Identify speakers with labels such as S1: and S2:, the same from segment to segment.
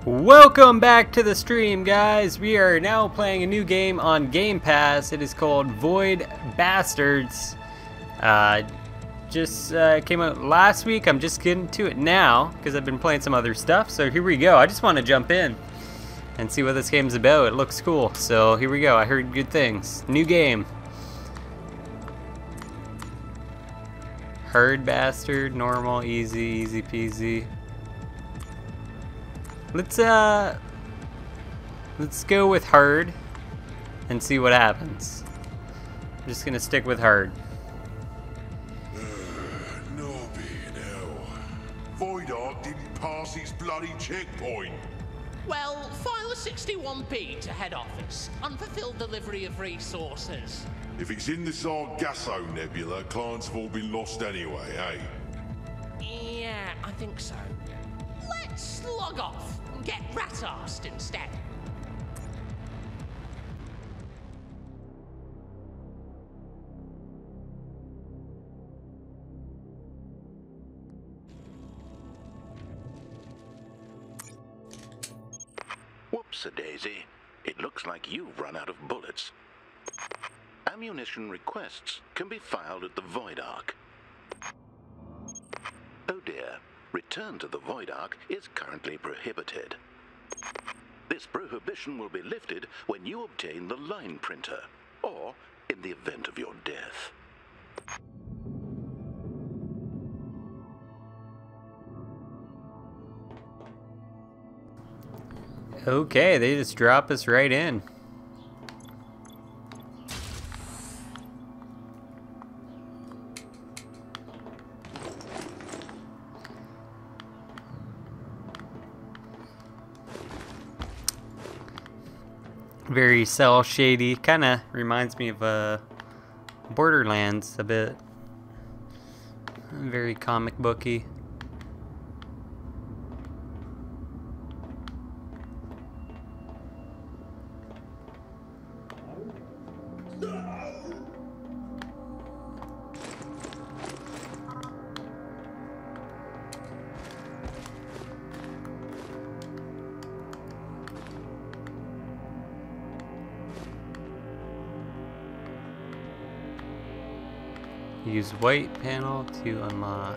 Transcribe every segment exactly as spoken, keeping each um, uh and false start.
S1: Welcome back to the stream, guys. We are now playing a new game on Game Pass. It is called Void Bastards. Uh, just uh, came out last week. I'm just getting to it now because I've been playing some other stuff. So here we go. I just want to jump in and see what this game's about. It looks cool. So here we go. I heard good things. New game. Hard bastard, normal, easy, easy peasy. Let's uh let's go with hard and see what happens. I'm just gonna stick with hard.
S2: Uh, Nobby, no. Voidart didn't pass his bloody checkpoint.
S3: Well, file a sixty-one P to head office. Unfulfilled delivery of resources.
S2: If it's in the Sargasso Nebula, clients have all been lost anyway, eh?
S3: Yeah, I think so. Let's log off and get rat-arsed instead.
S4: Whoops-a-daisy. It looks like you've run out of bullets. Ammunition requests can be filed at the Void Ark. Oh dear. Return to the Void Ark is currently prohibited. This prohibition will be lifted when you obtain the line printer, or in the event of your death.
S1: Okay, they just drop us right in. Very cell shady, kind of reminds me of uh, Borderlands a bit. Very comic booky. Use white panel to unlock.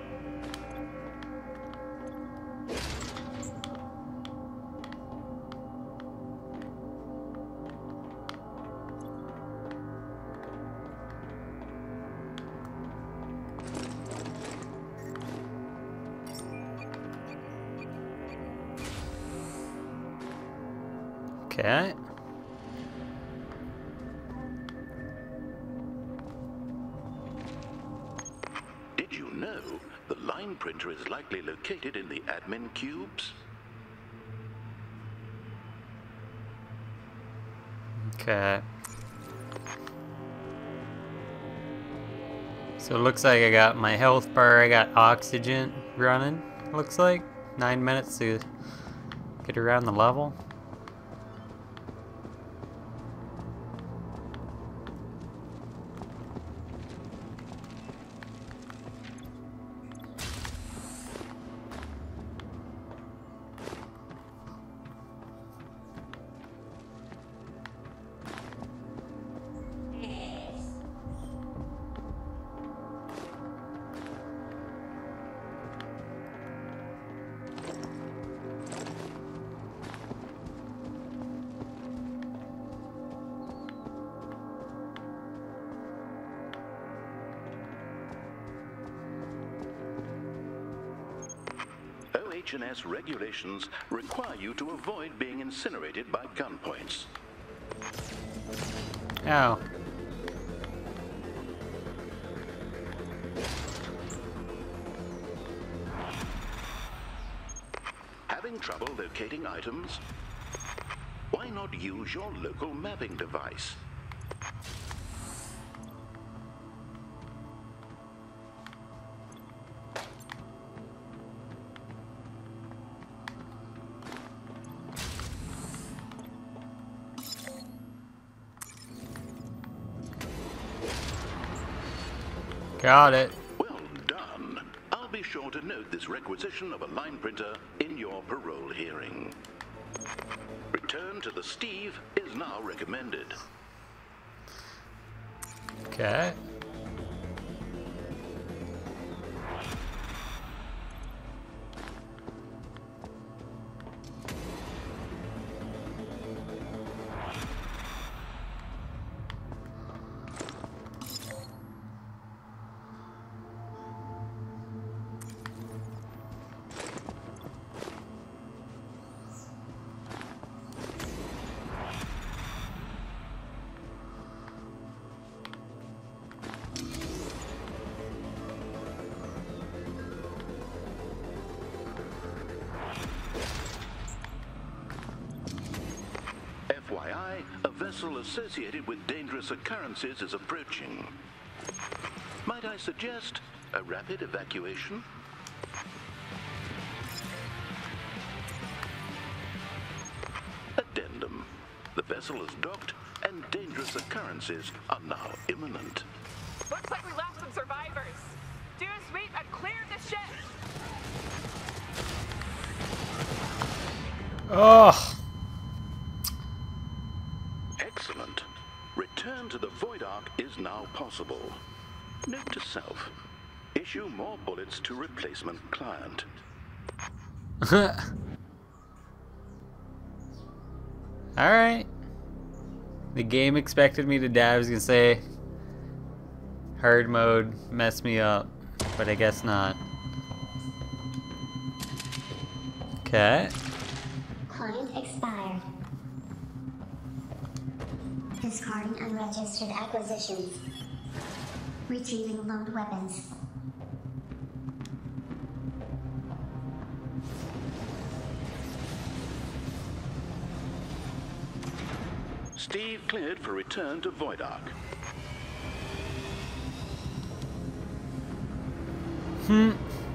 S1: Okay.
S4: The line printer is likely located in the admin cubes.
S1: Okay. So it looks like I got my health bar, I got oxygen running, looks like. Nine minutes to get around the level.
S4: H and S regulations require you to avoid being incinerated by gunpoints.
S1: Ow.
S4: Having trouble locating items? Why not use your local mapping device?
S1: Got it.
S4: Well done. I'll be sure to note this requisition of a line printer in your parole hearing. return to the Steve is now recommended.
S1: Okay.
S4: F Y I, a vessel associated with dangerous occurrences is approaching. Might I suggest a rapid evacuation? Addendum. The vessel is docked and dangerous occurrences are now imminent.
S5: Looks like we lost some survivors. Do a sweep and clear the ship.
S1: Oh.
S4: Excellent. Return to the Void Ark is now possible. Note to self. Issue more bullets to replacement client.
S1: Alright. The game expected me to die. I was gonna say hard mode messed me up, but I guess not. Okay.
S6: Client expired. Discarding unregistered acquisitions. Retrieving loaned weapons.
S4: Steve cleared for return to Void Ark.
S1: Hmm.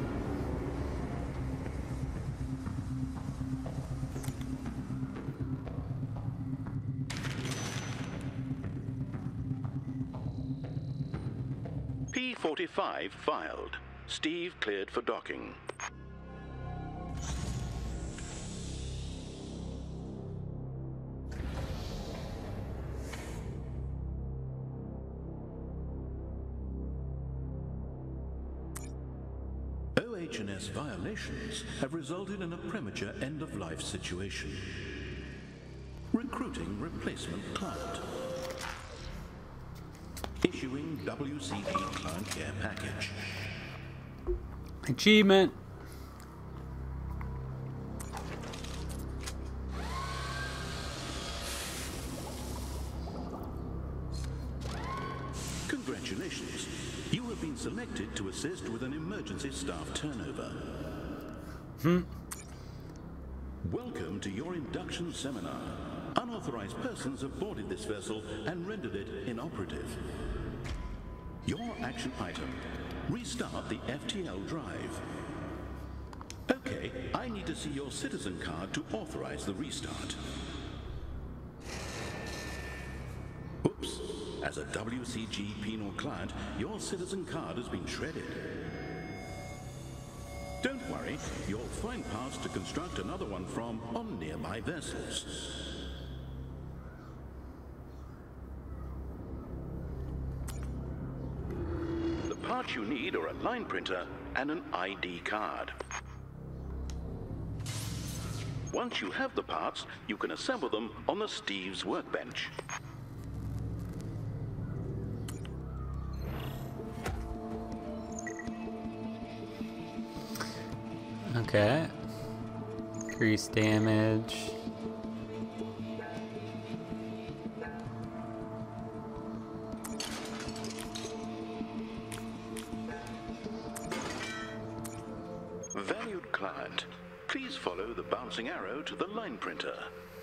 S4: P forty-five filed. Steve cleared for docking. O H and S violations have resulted in a premature end-of-life situation. Recruiting replacement client. Issuing W C D client care package.
S1: Achievement.
S4: Congratulations. You have been selected to assist with an emergency staff turnover.
S1: Hmm.
S4: Welcome to your induction seminar. Unauthorized persons have boarded this vessel and rendered it inoperative. Your action item. Restart the F T L drive. Okay, I need to see your citizen card to authorize the restart. Oops. As a W C G penal client, your citizen card has been shredded. Don't worry, you'll find parts to construct another one from on nearby vessels. The parts you need are a line printer and an I D card. Once you have the parts, you can assemble them on the Steve's workbench.
S1: Okay. Increase damage.
S4: Valued client, please follow the bouncing arrow to the line printer.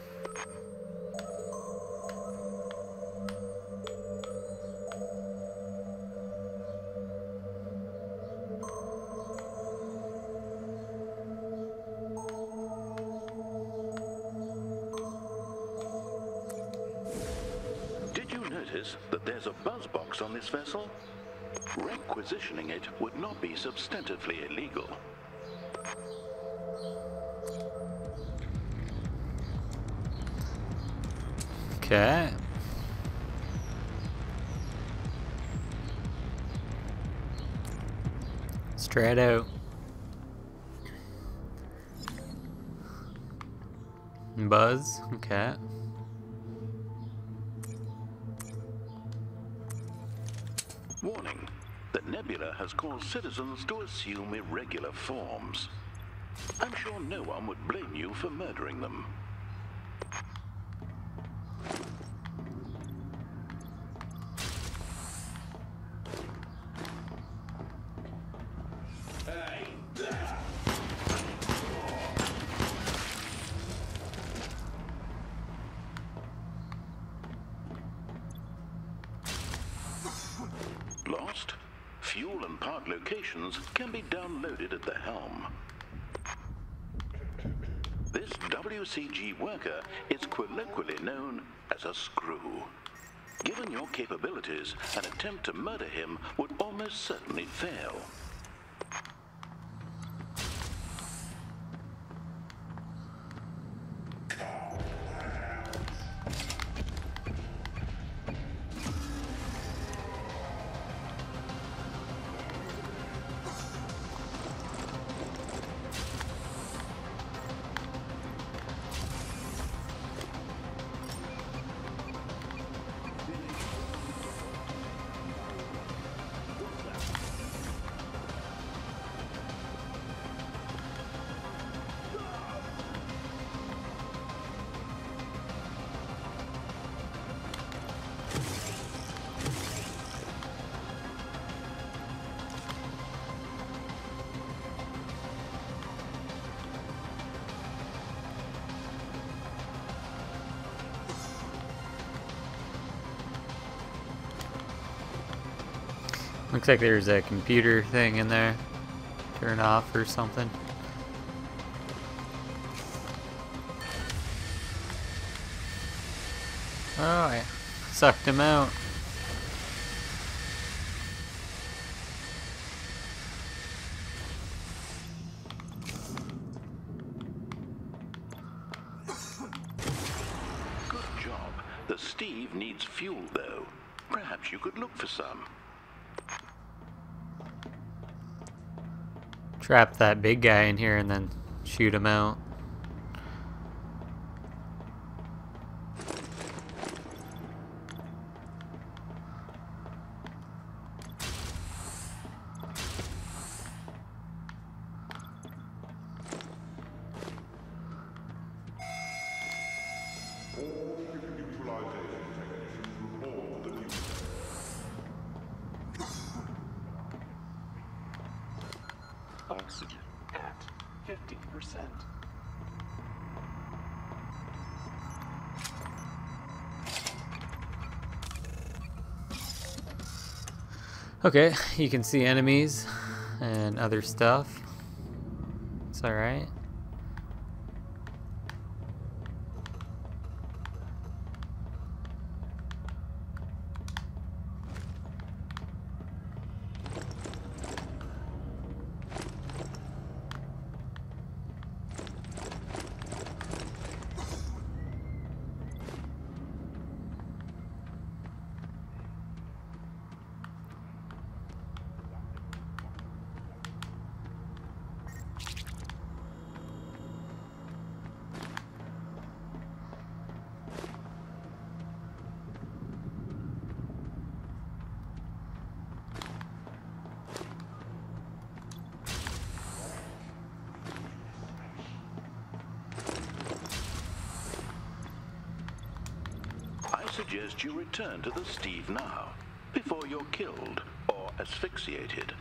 S4: Did you notice that there's a buzz box on this vessel? Requisitioning it would not be substantively illegal.
S1: Okay. Straight out. Buzz. Okay.
S4: Warning. The nebula has caused citizens to assume irregular forms. I'm sure no one would blame you for murdering them. Lost? Fuel and part locations can be downloaded at the helm. This W C G worker is colloquially known as a screw. Given your capabilities, an attempt to murder him would almost certainly fail.
S1: Looks like there's a computer thing in there. Turn off or something. Oh, I sucked him out.
S4: Good job. The Steve needs fuel, though. Perhaps you could look for some.
S1: Trap that big guy in here and then shoot him out.
S7: Oxygen at fifty percent.
S1: Okay, you can see enemies and other stuff. It's alright.
S4: I suggest you return to the Steve now, before you're killed or asphyxiated.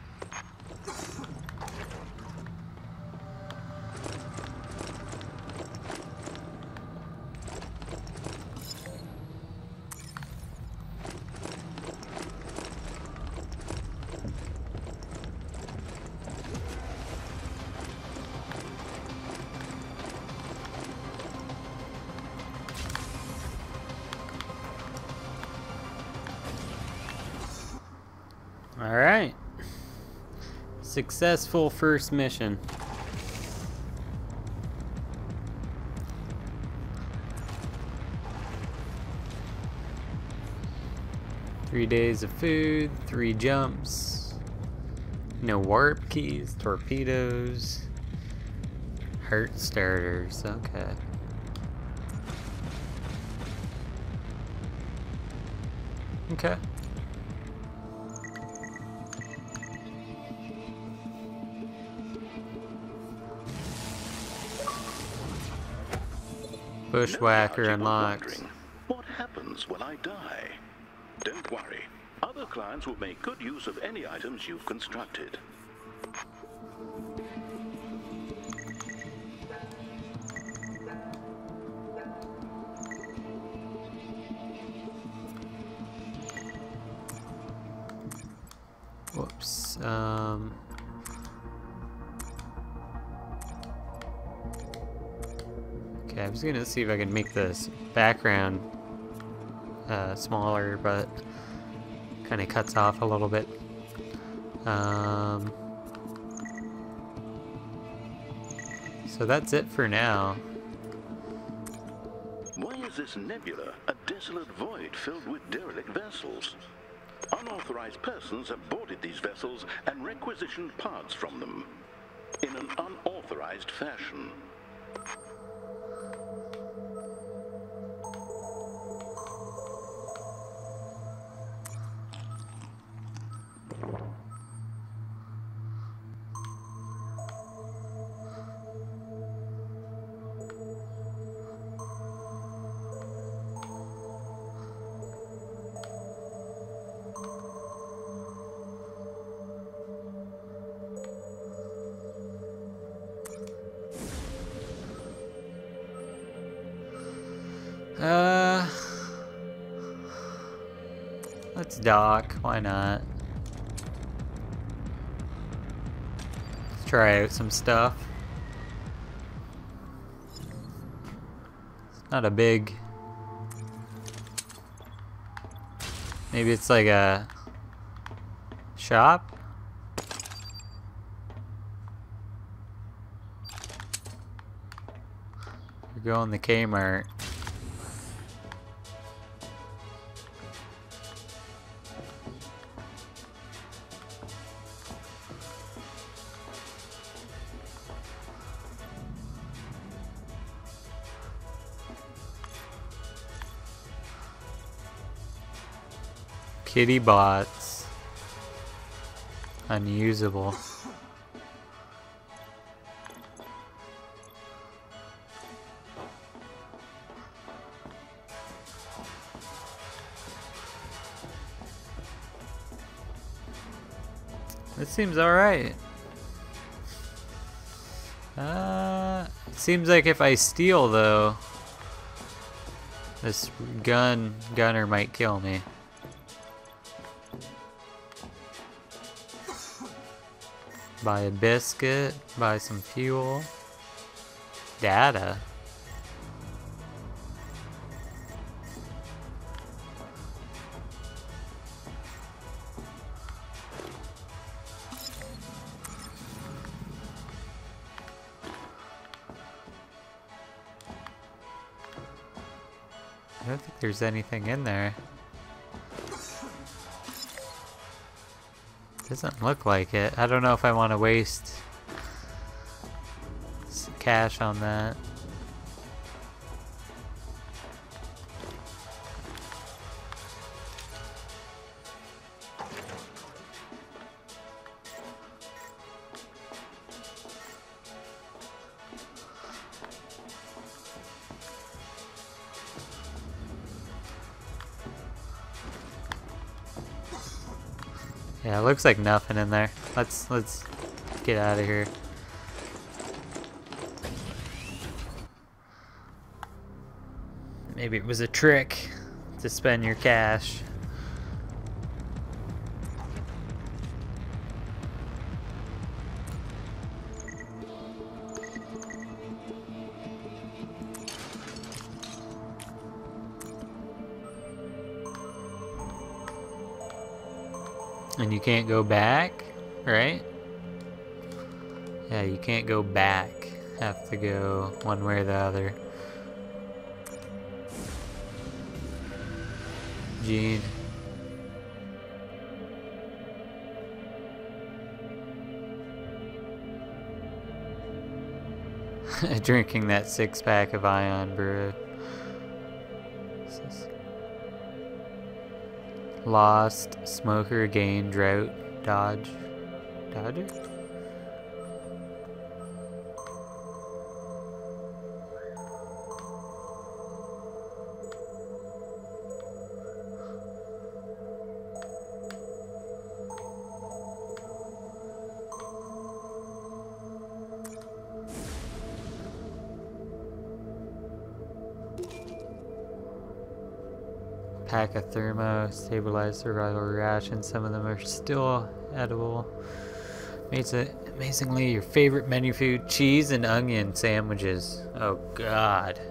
S1: Alright. Successful first mission. Three days of food, three jumps. No warp keys, torpedoes. Hurt starters, okay. Okay. Bushwhacker
S4: No doubt you were
S1: unlocked.
S4: wondering, what happens when I die? Don't worry. Other clients will make good use of any items you've constructed.
S1: Whoops. Um. Okay, I was gonna see if I can make this background uh, smaller, but kind of cuts off a little bit. Um. So that's it for now.
S4: Why is this nebula a desolate void filled with derelict vessels? Unauthorized persons have boarded these vessels and requisitioned parts from them in an unauthorized fashion.
S1: Uh, let's dock. Why not? Let's try out some stuff. It's not a big. Maybe it's like a shop. We're going to Kmart. Kitty bots. Unusable. This seems alright. Uh, it seems like if I steal though, this gun gunner might kill me. Buy a biscuit, buy some fuel. Data. I don't think there's anything in there. Doesn't look like it. I don't know if I want to waste some cash on that. Yeah, it looks like nothing in there. Let's let's get out of here. Maybe it was a trick to spend your cash. And you can't go back, right? Yeah, you can't go back. Have to go one way or the other. Gene. drinking that six pack of Ion Brew. Lost, Smoker, Gain, Drought, Dodge, Dodger? Pack of Thermo, stabilized survival rations. Some of them are still edible. Amazingly, your favorite menu food: cheese and onion sandwiches. Oh God.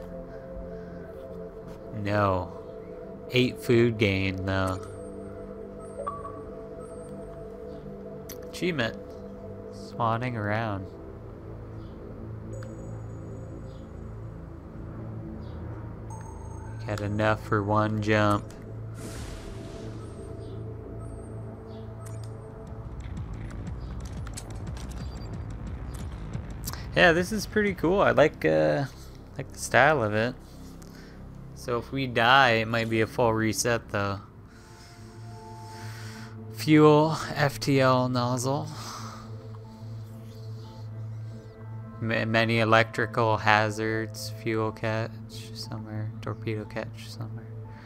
S1: No. Eight food gain though. Achievement. Swanning around. Got enough for one jump. Yeah, this is pretty cool. I like uh, like the style of it. So if we die, it might be a full reset though. Fuel, F T L nozzle. M many electrical hazards, fuel catch somewhere, torpedo catch somewhere.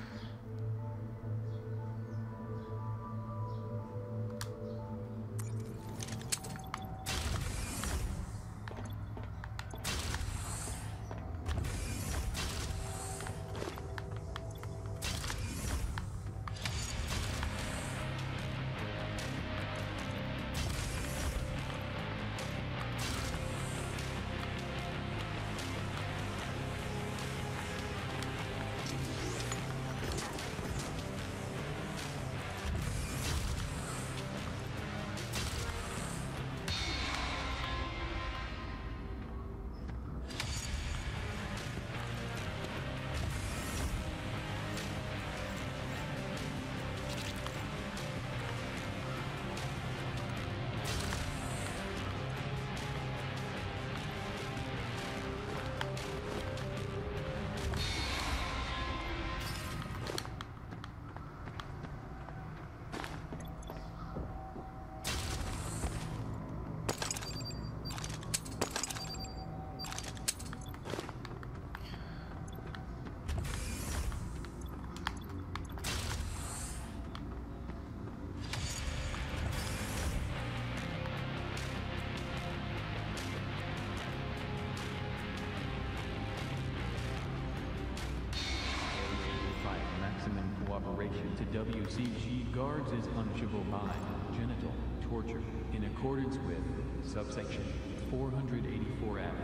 S8: To W C G guards is punishable by genital torture in accordance with subsection four eighty-four F.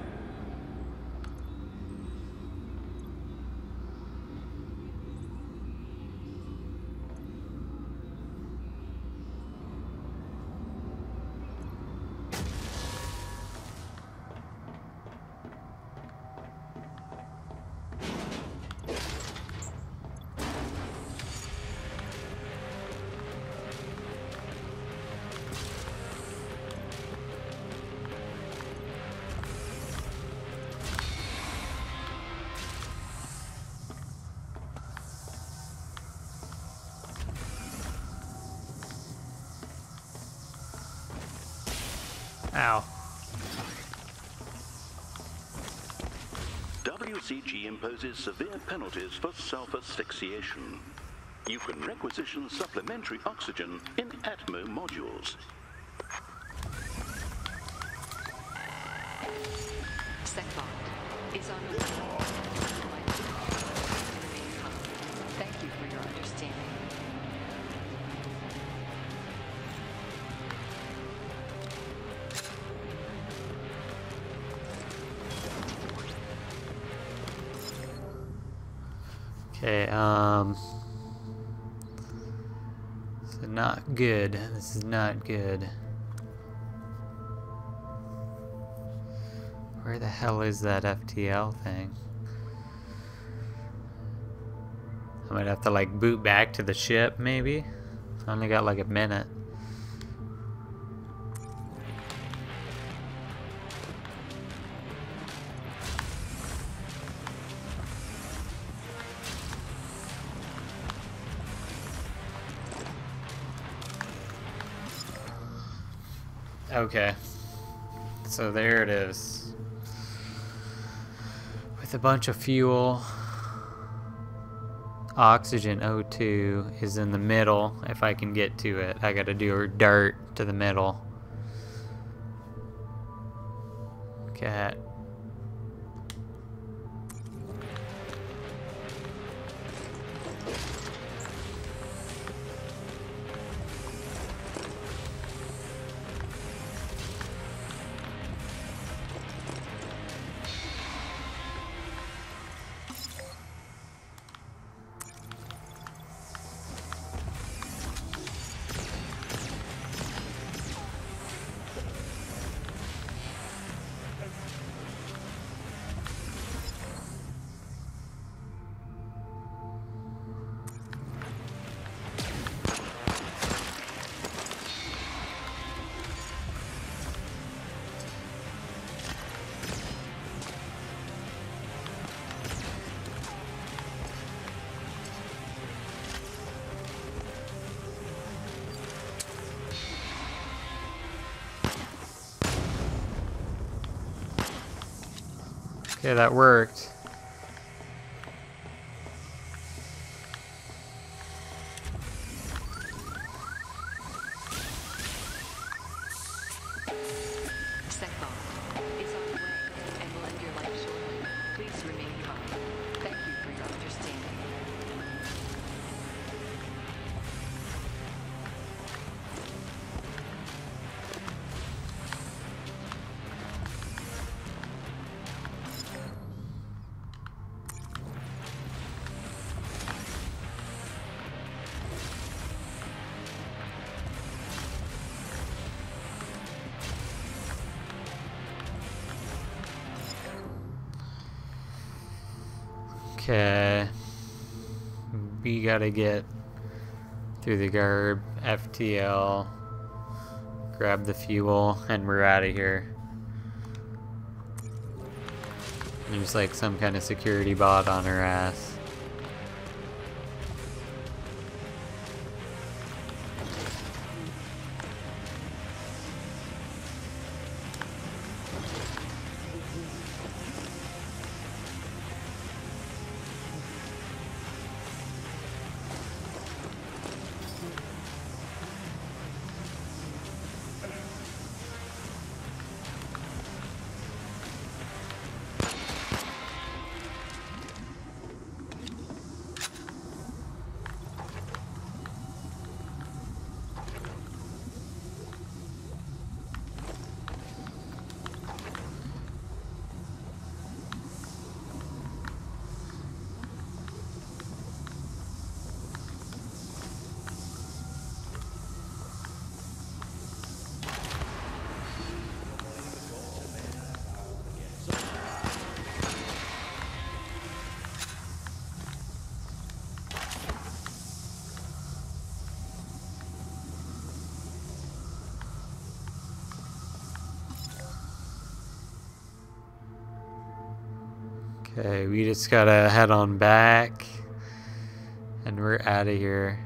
S1: Ow.
S4: W C G imposes severe penalties for self-asphyxiation. You can requisition supplementary oxygen in Atmo modules.
S9: Secbot is on the Thank you for your understanding.
S1: Okay, um... this is not good. This is not good. Where the hell is that F T L thing? I might have to like boot back to the ship maybe? I only got like a minute. Okay. So there it is. With a bunch of fuel. Oxygen O two is in the middle. If I can get to it, I gotta do a dart to the middle. Cat. Okay, that worked.
S9: Second is on the way and will end your life shortly. Please remain calm. Thank you for your understanding.
S1: Okay. We gotta get through the garb, F T L, grab the fuel, and we're out of here. There's like some kind of security bot on her ass. Okay, we just gotta head on back, and we're out of here.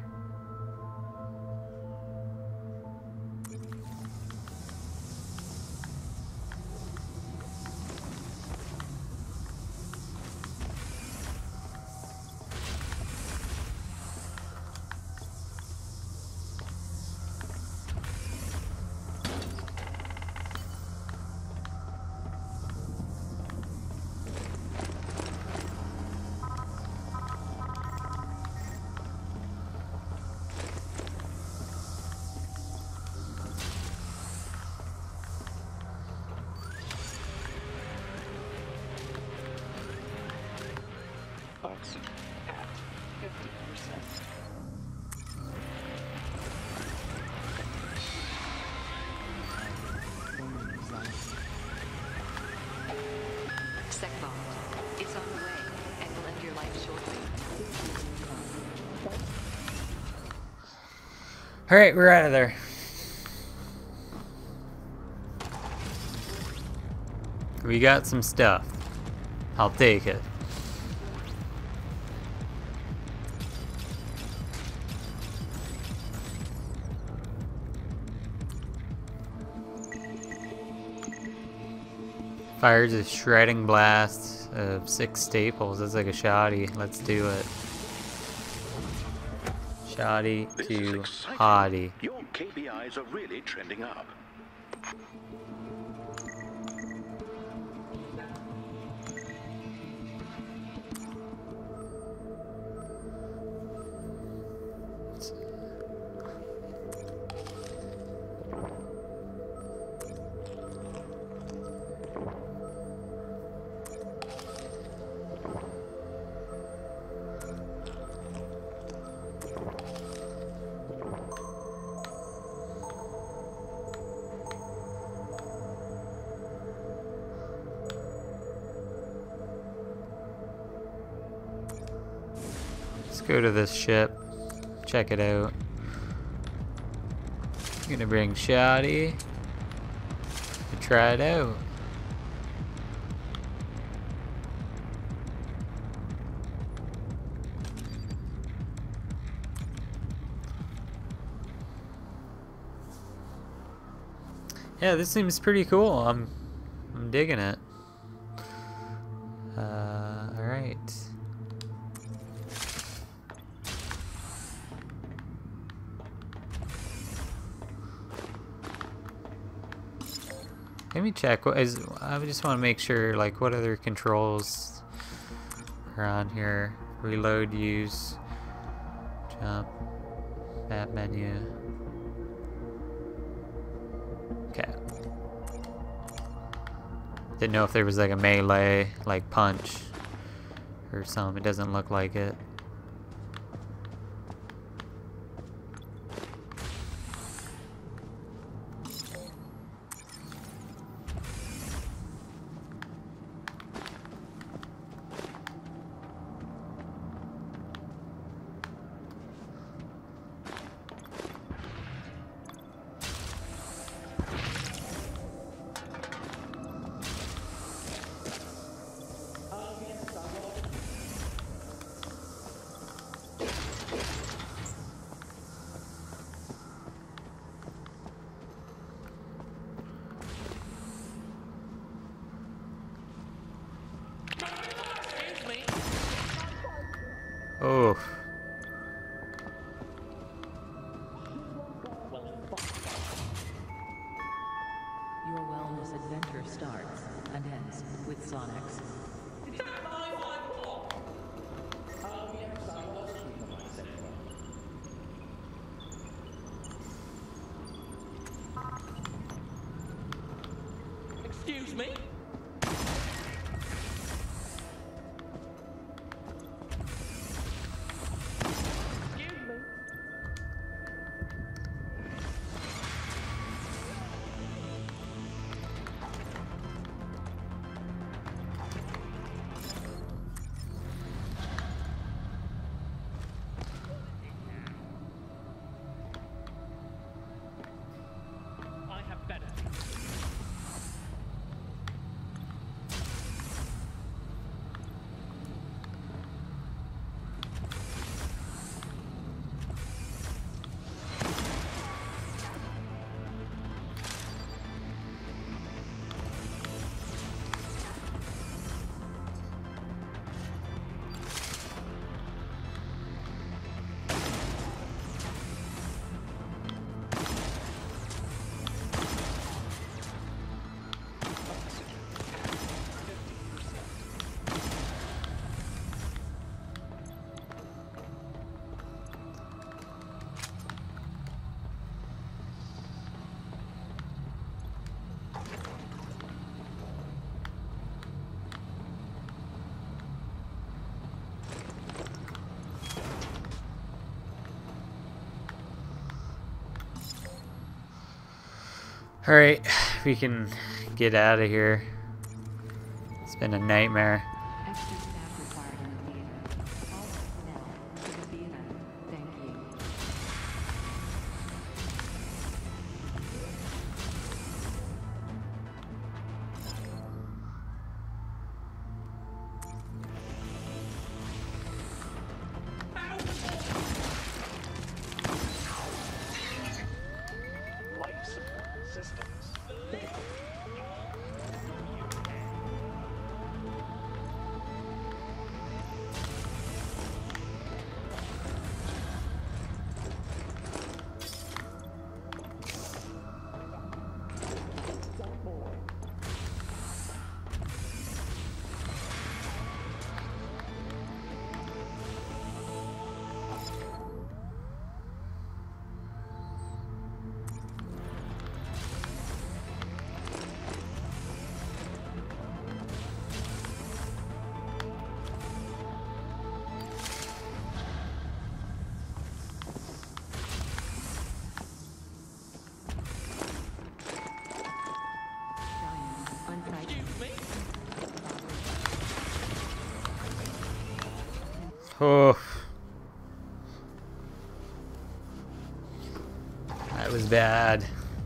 S7: Oxygen at fifty percent.
S9: Second is on the way and will end your life shortly.
S1: Alright, we're out of there. We got some stuff. I'll take it. Fires a shredding blast of six staples. That's like a shoddy. Let's do it. Shoddy to hottie.
S4: Your K P Is are really trending up.
S1: Let's go to this ship, check it out. I'm gonna bring Shoddy to try it out. Yeah, this seems pretty cool. I'm, I'm digging it. Uh, all right. Let me check. What is? I just want to make sure, like, what other controls are on here. Reload, use, jump, map menu. Okay. Didn't know if there was like a melee, like punch or something. It doesn't look like it. Oh.
S9: Your wellness adventure starts and ends with Sonics.
S3: Excuse me?
S1: All right, we can get out of here. It's been a nightmare.
S9: Extra staff required in the theater. All personnel to the theater. Thank you.
S3: Life support systems.
S1: Oh. That was bad.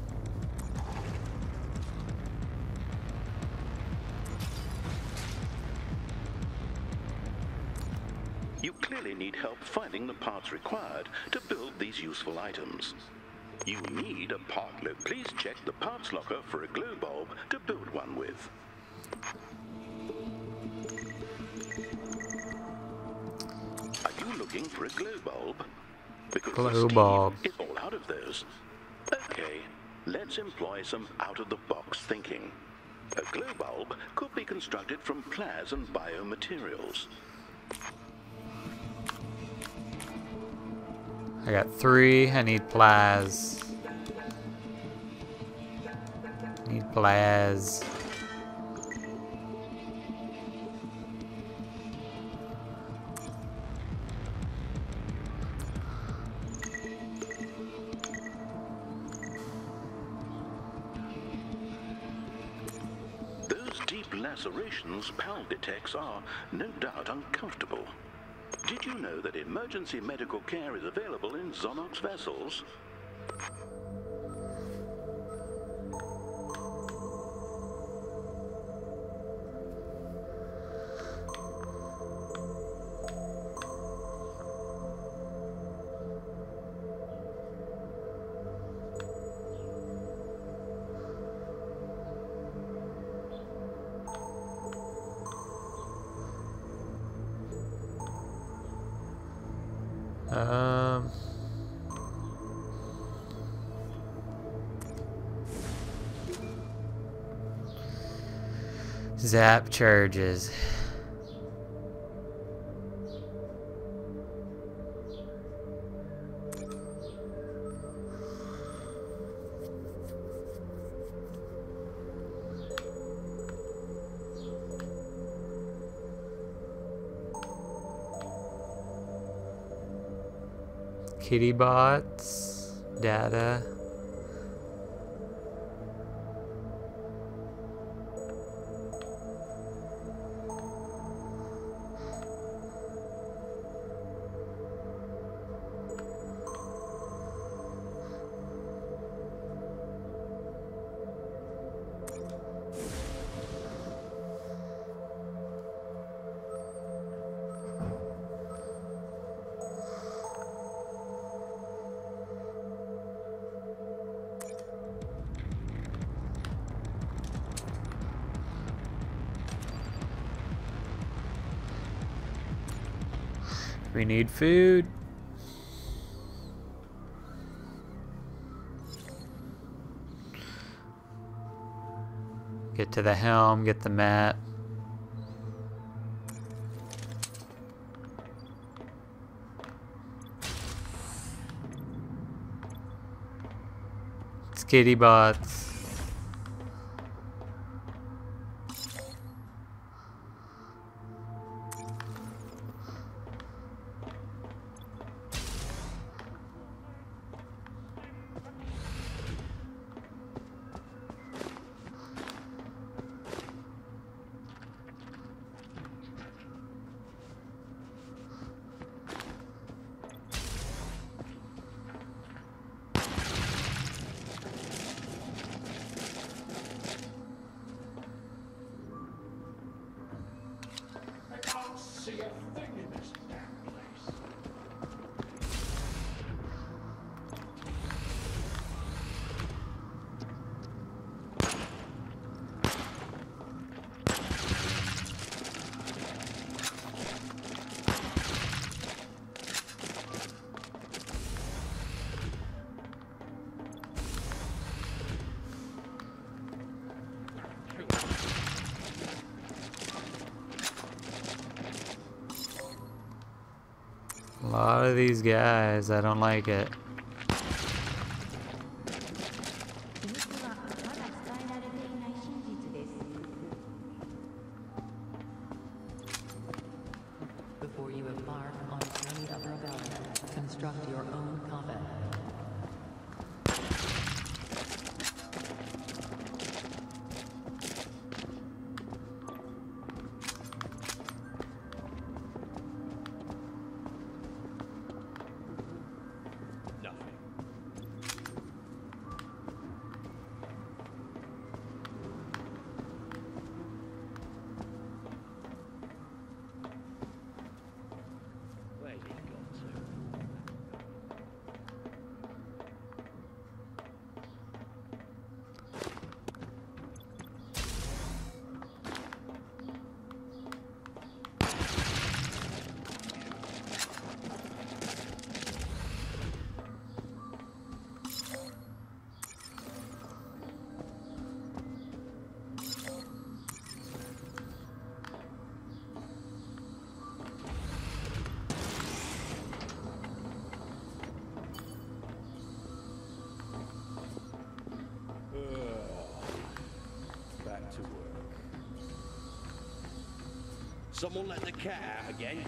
S4: You clearly need help finding the parts required to build these useful items. You need a part lock. Please check the parts locker for a glow bulb to build one with. Are you looking for a glow bulb? Because
S1: Glow
S4: the steam
S1: bulb.
S4: is all out of those. Okay, let's employ some out-of-the-box thinking. A glow bulb could be constructed from plas and biomaterials.
S1: I got three. I need plas. Need plas.
S4: Those deep lacerations Pal detects are, no doubt, uncomfortable. Did you know that emergency medical care is available in Zonox vessels?
S1: Um, zap charges. Kitty bots, data. We need food. Get to the helm, get the map. It's kitty bots. A lot of these guys, I don't like it.
S9: Before you embark on a journey of rebellion, construct your own coffin.
S10: Someone let the cat out again.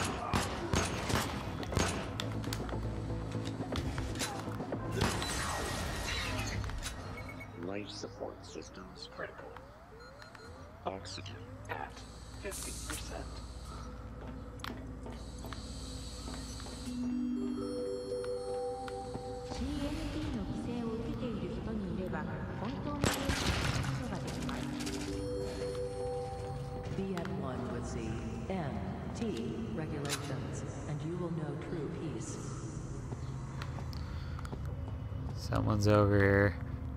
S11: Life support systems critical. Oxygen at fifty percent.
S9: Be at one with the M T regulations, and you will know true peace.
S1: Someone's over here.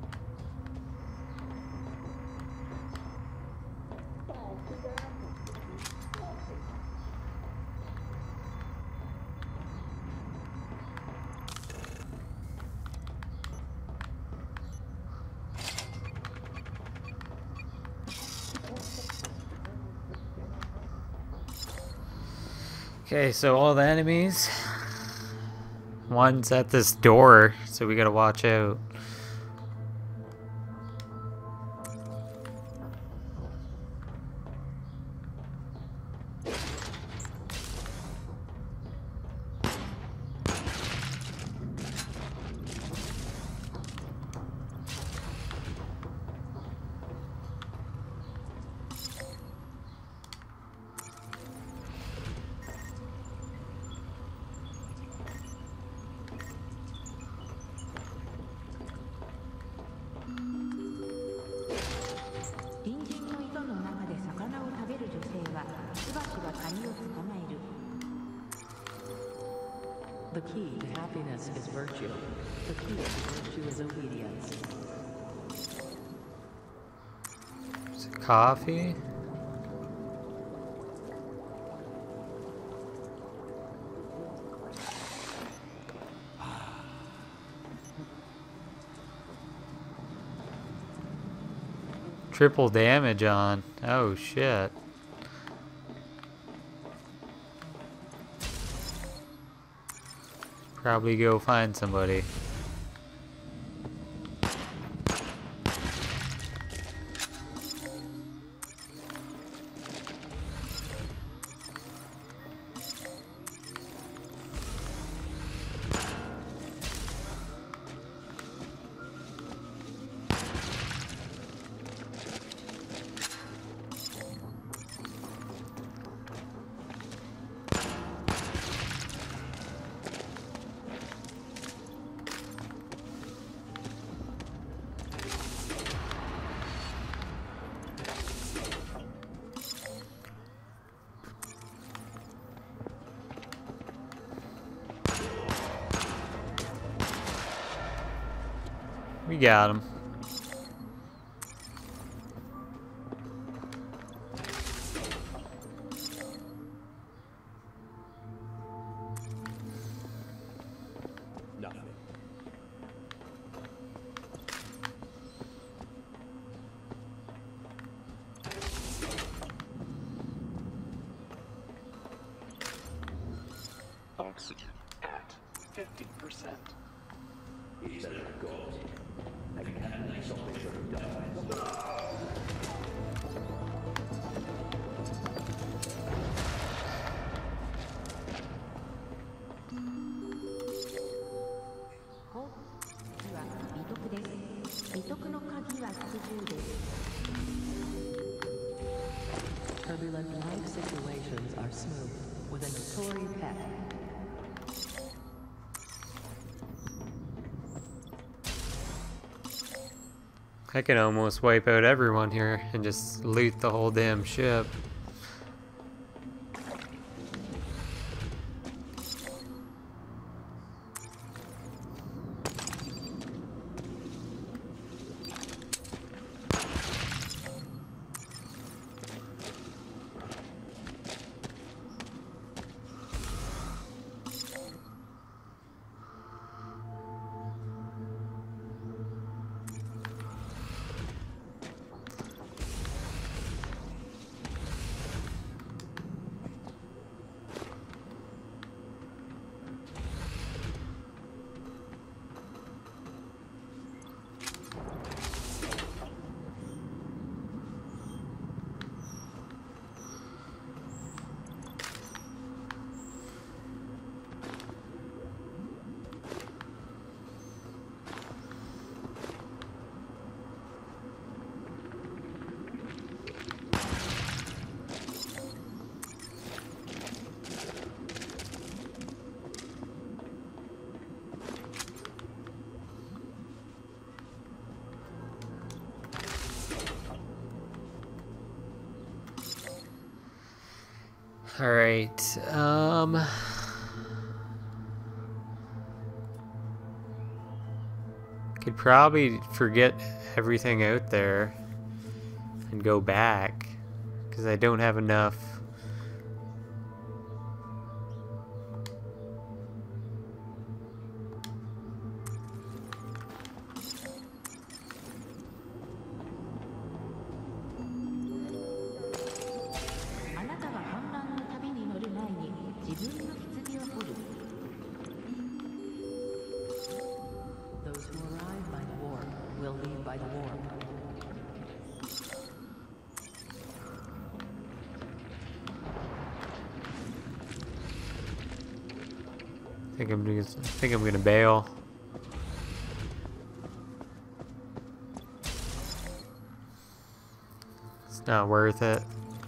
S1: Okay, so all the enemies. One's at this door, so we gotta watch out.
S9: The key to happiness is virtue. The key to virtue is obedience.
S1: Is it coffee? Triple damage on. Oh shit. Probably go find somebody. We got him.
S10: Nothing.
S11: Oxygen at fifty percent.
S10: He's never got. Have you had a nice operation done?
S9: Turbulent life situations are smooth with a notorious pet.
S1: I can almost wipe out everyone here and just loot the whole damn ship. Alright, um... could probably forget everything out there and go back, because I don't have enough.
S9: Those who arrive by the warp will leave by the warp.
S1: I think I'm gonna, I think I'm gonna bail. It's not worth it.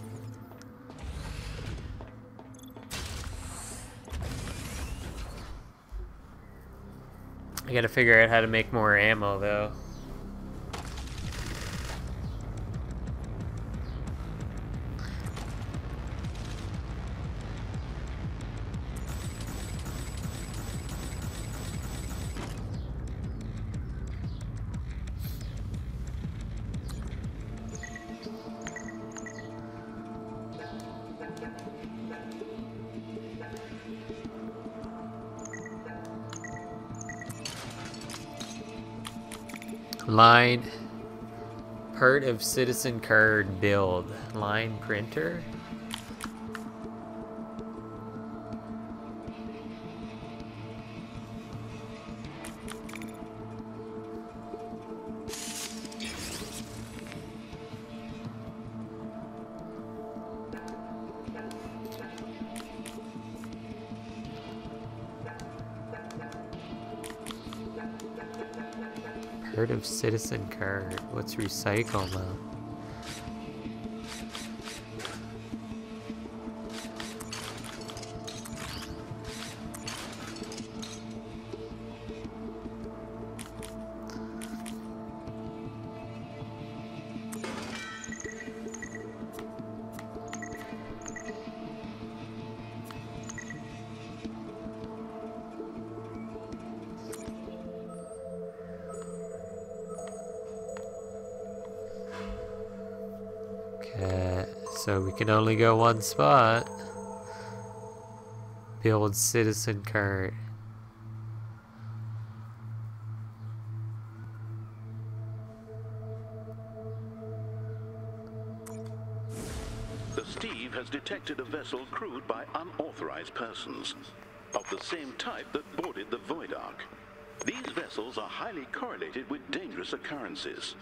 S1: I gotta figure out how to make more ammo though. Line, part of citizen card build. Line printer. Part of citizen card. What's recycle now? Okay, so we can only go one spot. Build citizen card.
S4: The Steve has detected a vessel crewed by unauthorized persons, of the same type that boarded the Void Ark. These vessels are highly correlated with dangerous occurrences.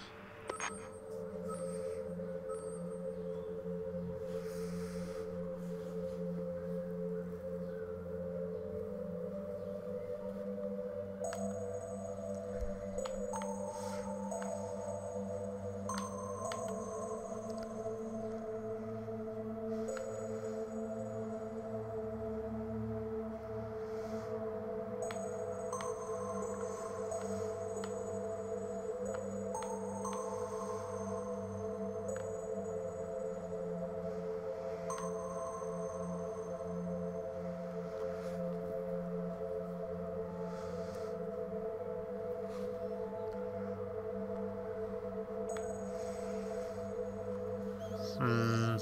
S4: Hmm.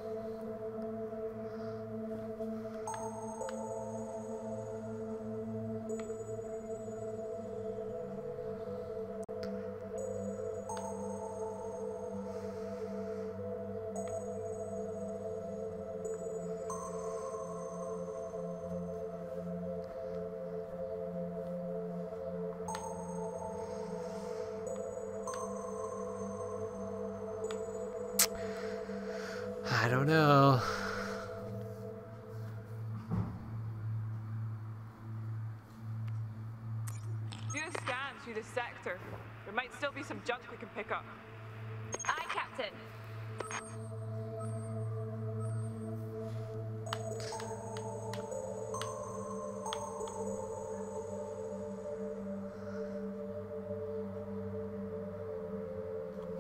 S4: I don't know.
S5: Do a scan through the sector. There might still be some junk we can pick up.
S12: Aye, Captain.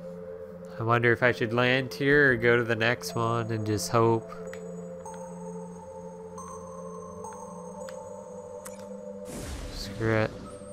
S1: I wonder if I should land here or go to the next one and just hope. Right.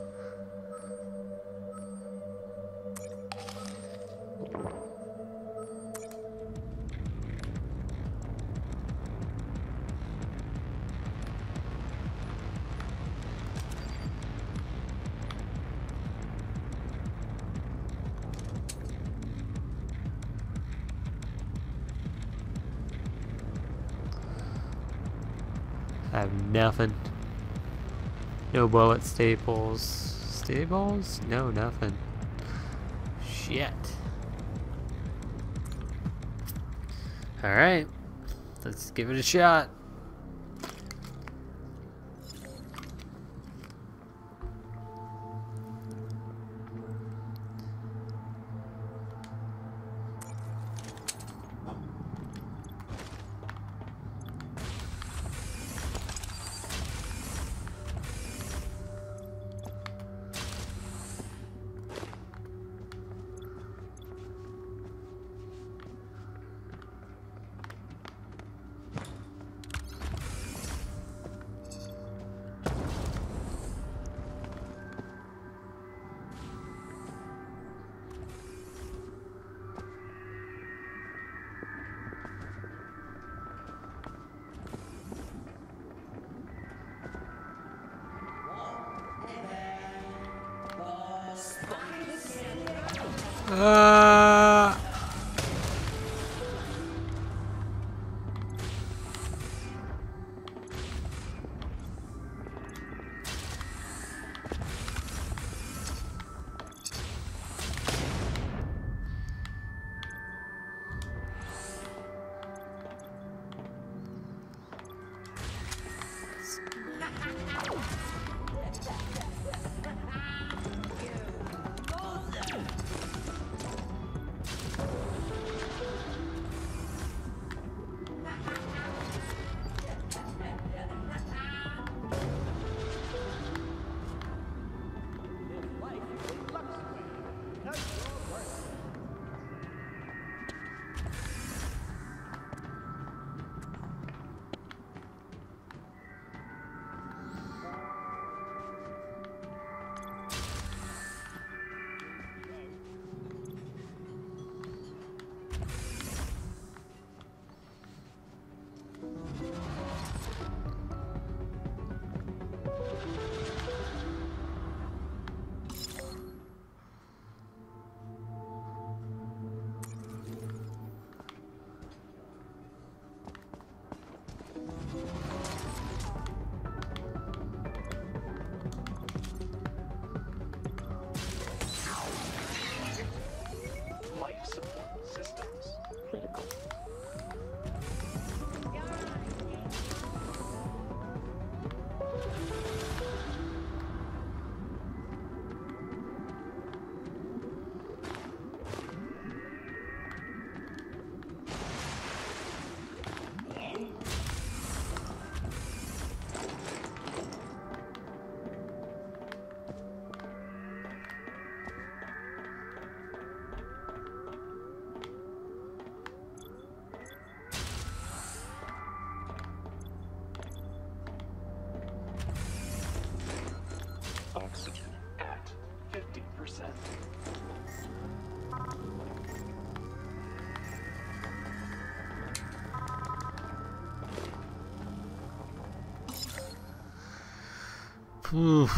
S1: I have nothing. No bullet staples. Staples? No, nothing. Shit. Alright. Let's give it a shot. Uh...
S11: Life support systems critical. Oxygen at fifty percent.
S1: Oof.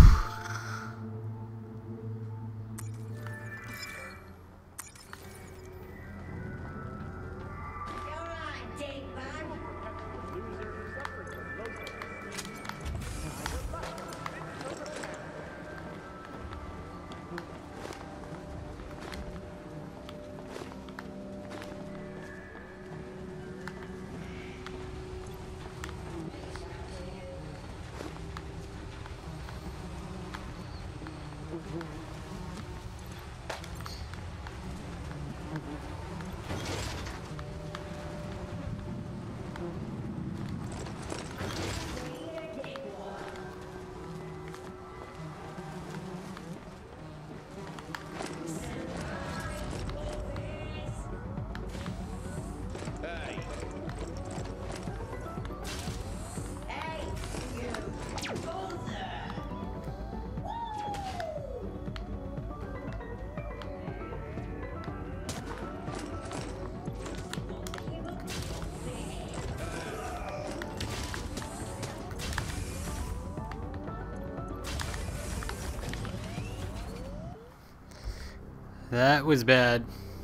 S1: That was bad.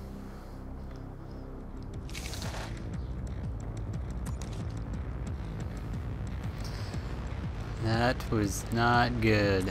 S1: That was not good.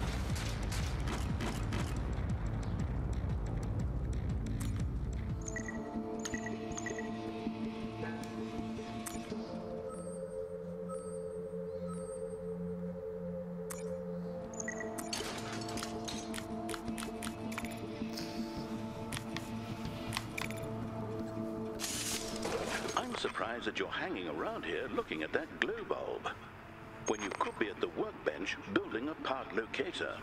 S4: I'm surprised that you're hanging around here looking at that glow bulb, when you could be at the workbench building a part locator.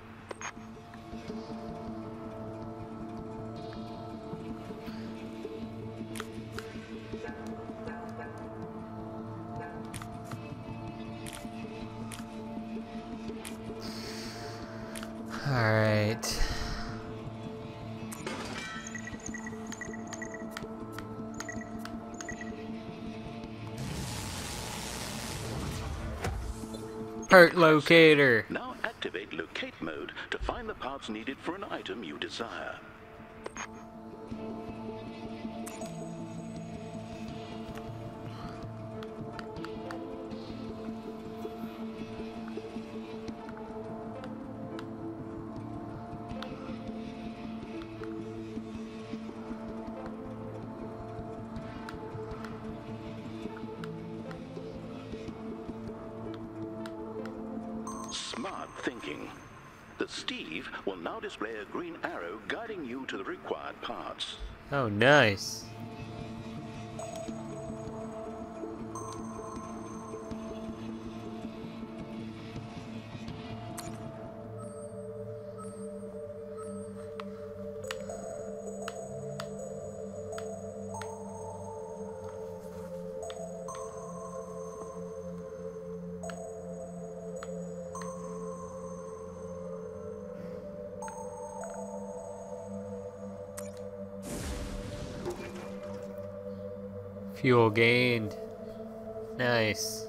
S1: All right. Part locator.
S4: Now activate locate mode to find the parts needed for an item you desire. Smart thinking. The Steve will now display a green arrow guiding you to the required parts.
S1: Oh, nice. Fuel gained. Nice.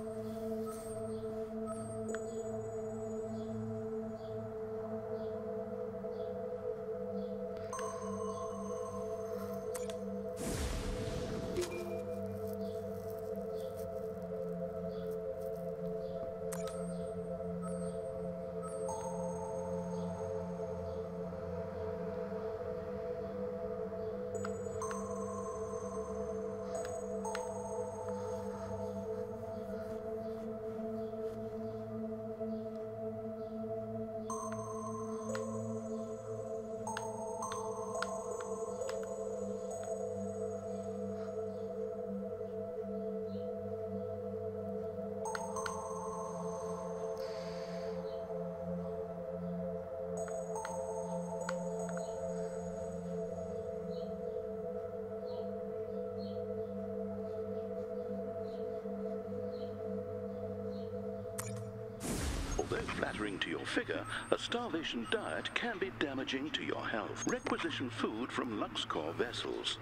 S4: Although flattering to your figure, a starvation diet can be damaging to your health. Requisition food from LuxCorp vessels.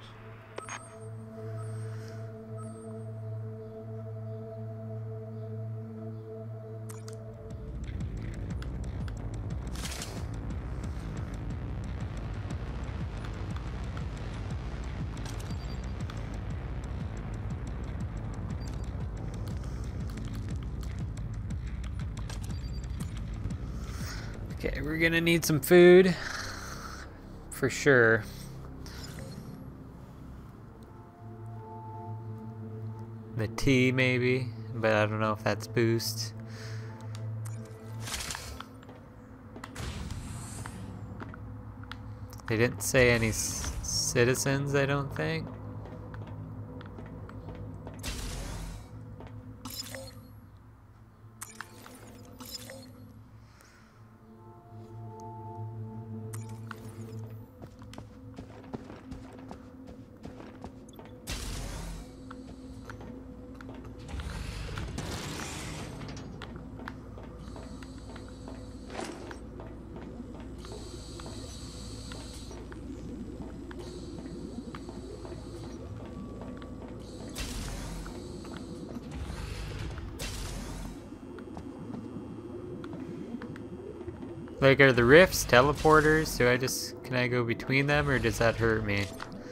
S1: Okay, we're gonna need some food for sure. The tea maybe, but I don't know if that's boost. They didn't say any c citizens, I don't think. Like, are the rifts teleporters? Do I just, can I go between them, or does that hurt me?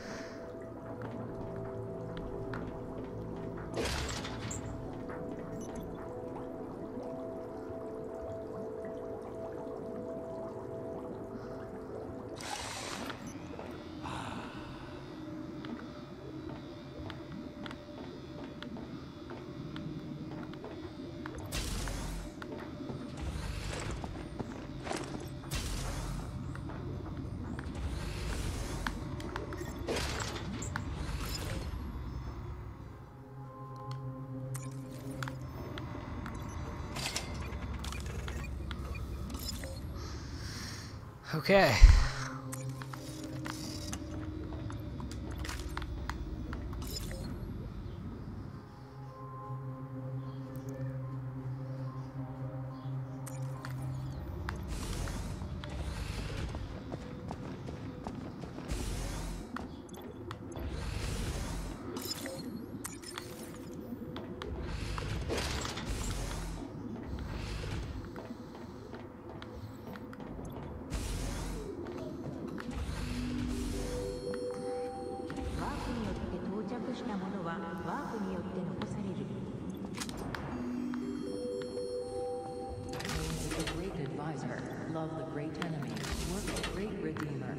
S1: Okay.
S9: The great advisor, love the great enemy, work the great redeemer.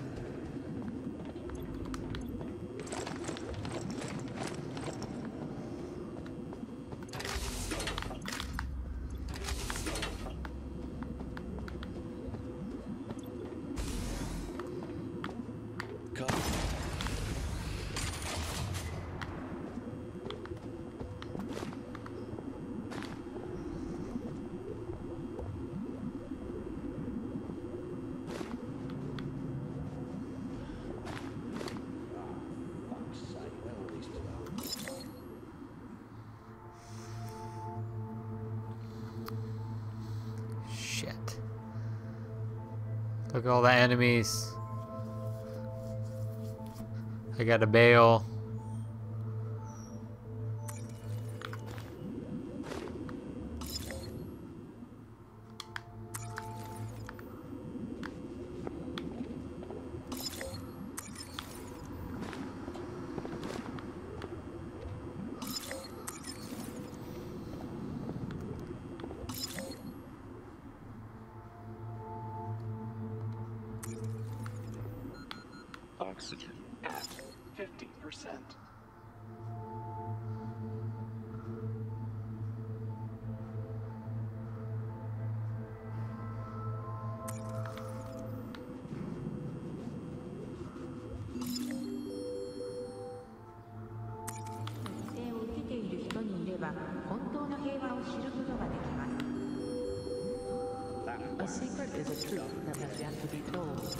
S9: Look at all the enemies. I got a bail.
S11: Oxygen at fifty percent.
S9: A secret is a truth that has yet to be told.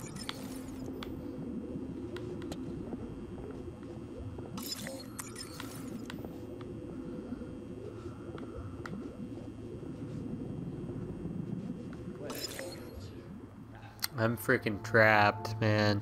S1: I'm freaking trapped, man.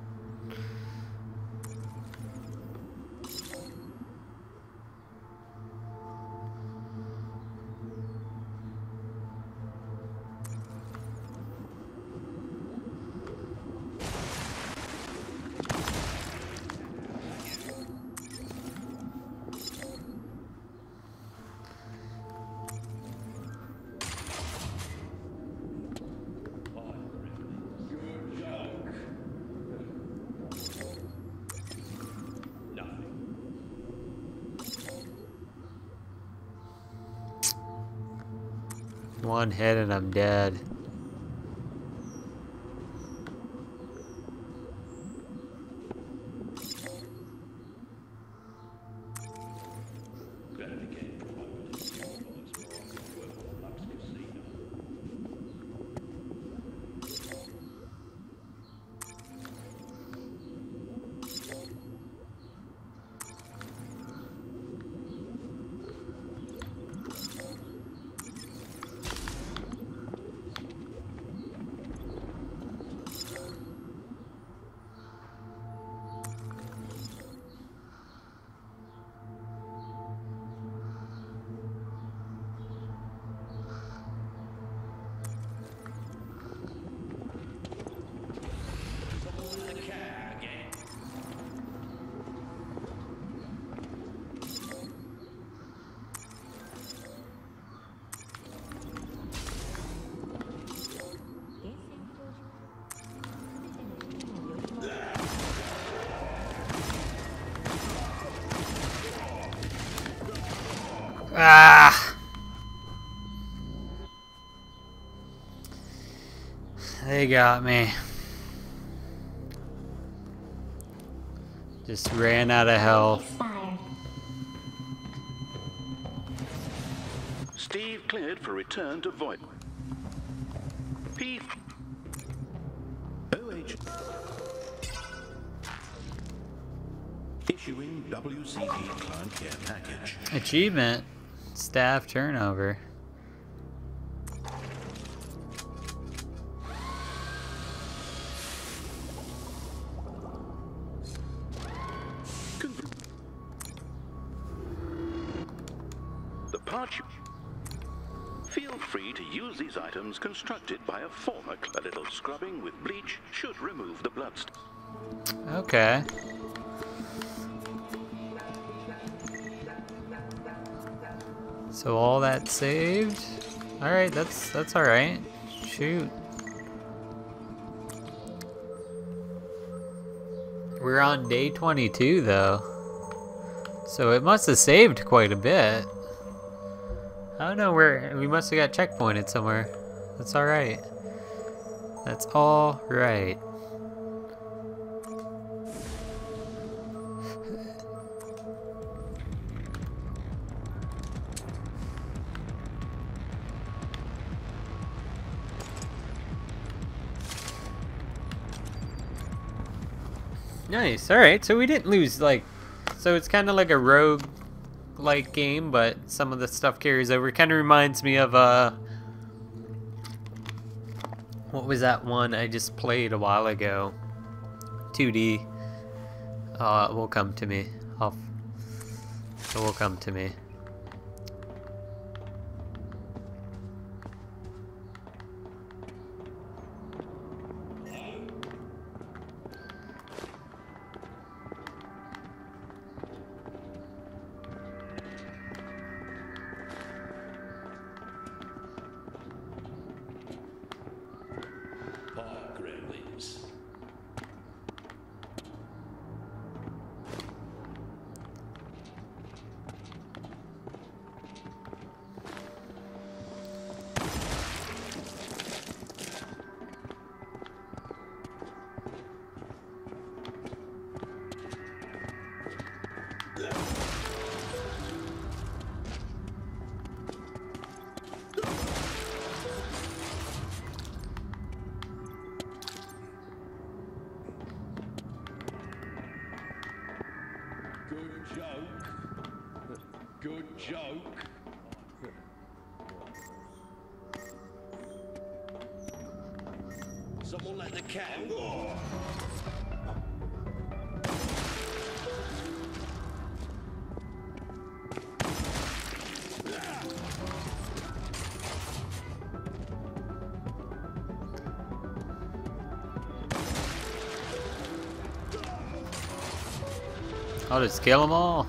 S1: One hit and I'm dead. They got me. Just ran out of health.
S4: Steve cleared for return to Void. P. O H. Issuing W C G client care package.
S1: Achievement. Staff turnover.
S4: The part you... Feel free to use these items constructed by a former... A little scrubbing with bleach should remove the bloodst.
S1: Okay. So all that saved? Alright, that's that's alright. Shoot. We're on day twenty-two though. So it must have saved quite a bit. I don't know where, we must have got checkpointed somewhere. That's alright. That's alright. Nice, alright, so we didn't lose, like, so it's kind of like a rogue like game, but some of the stuff carries over. Kind of reminds me of uh what was that one I just played a while ago? two D. Uh, it will come to me. I'll, it will come to me.
S10: Good joke. Good joke. Someone let the cat go.
S1: I'll just kill them all.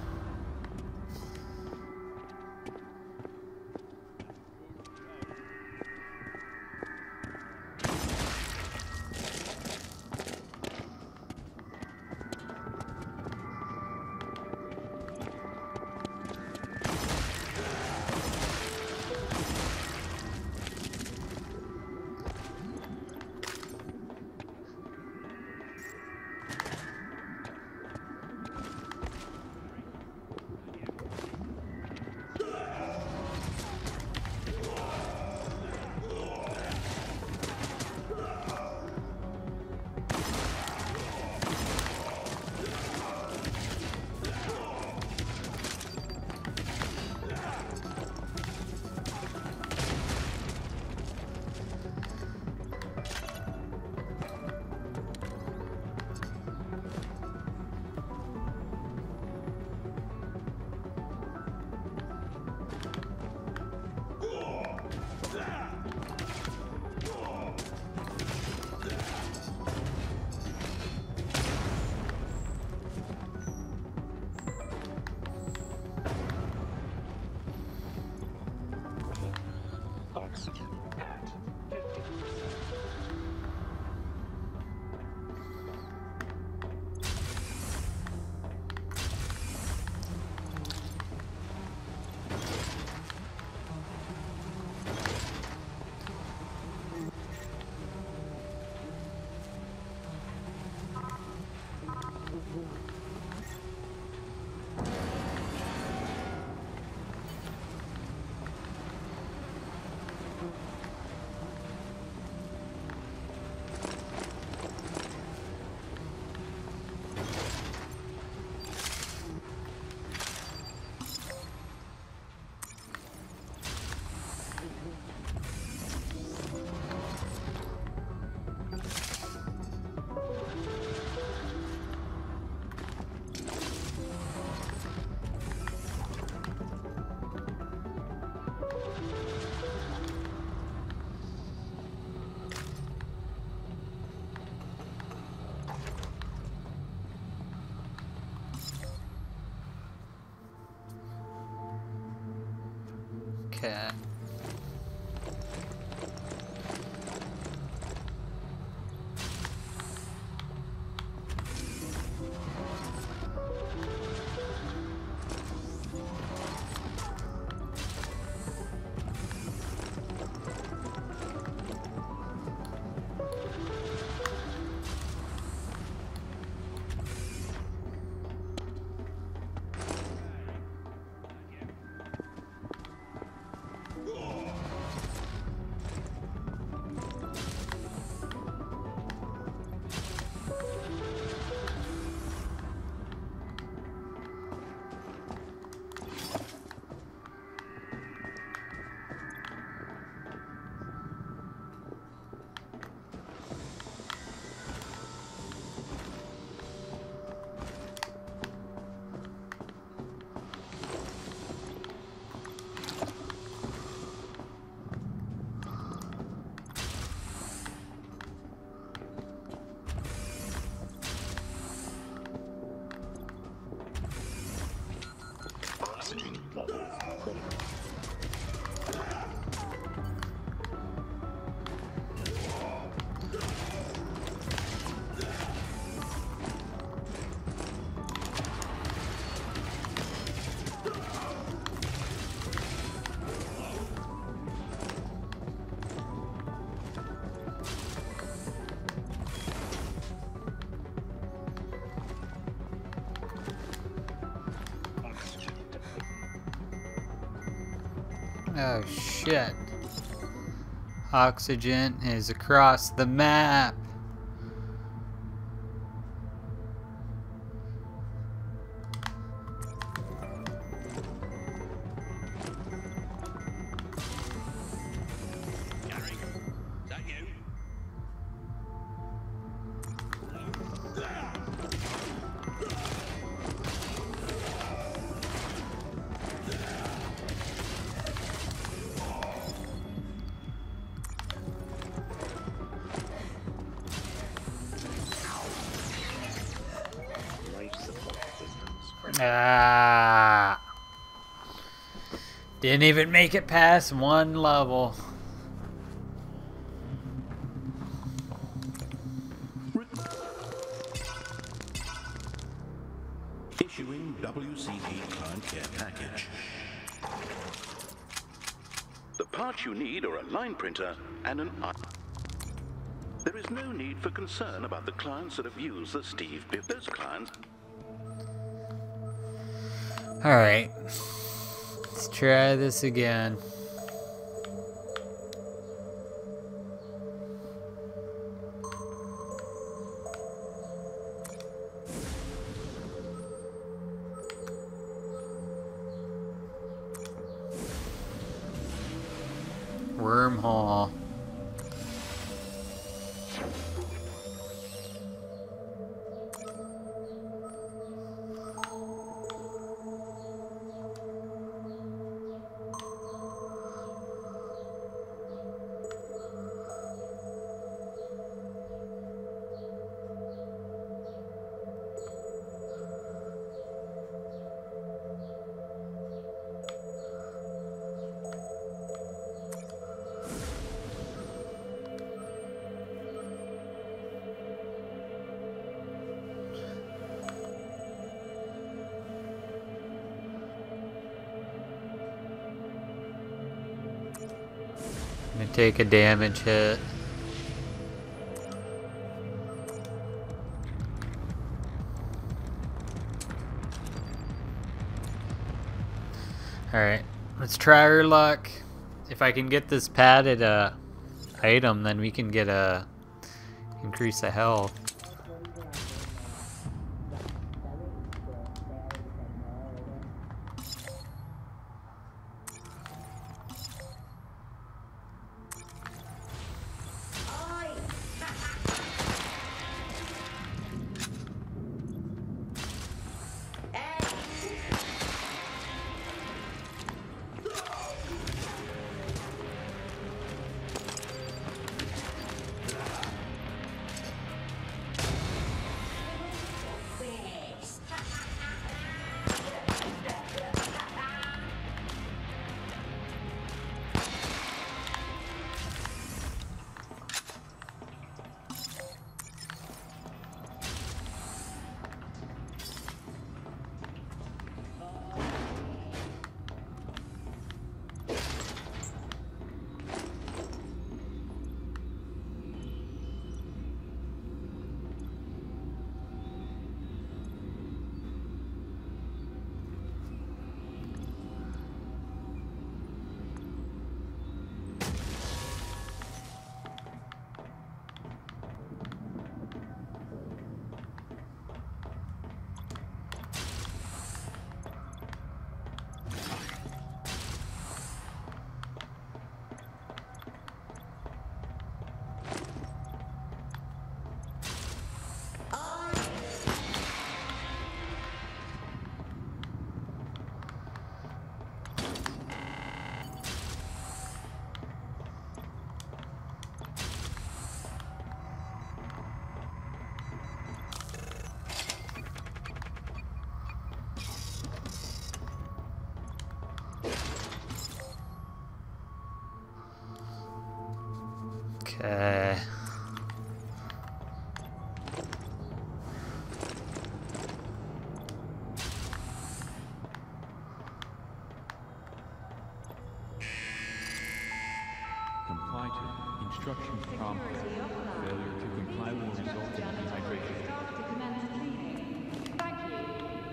S1: Okay. Oh shit. Oxygen is across the map. Ah, didn't even make it past one level.
S4: Issuing W C G client care package. The parts you need are a line printer and an eye. There is no need for concern about the clients that have used the Steve Biff. Those clients.
S1: Alright, let's try this again. Wormhole. Gonna take a damage hit. Alright, let's try our luck. If I can get this padded uh, item, then we can get a increase the health. Okay.
S8: Comply to instructions prompted. Failure to comply will result in dehydration.
S5: To commence cleaning. Thank you.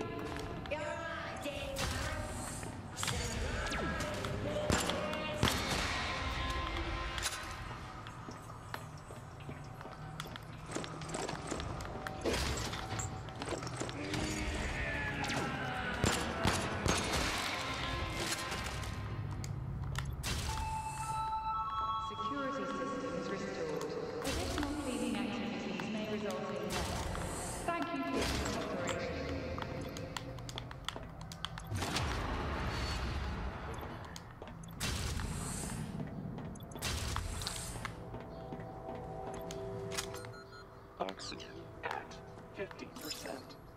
S5: Security systems restored. Additional cleaning activities may result in death. Thank you for your cooperation.
S11: Oxygen at fifty percent.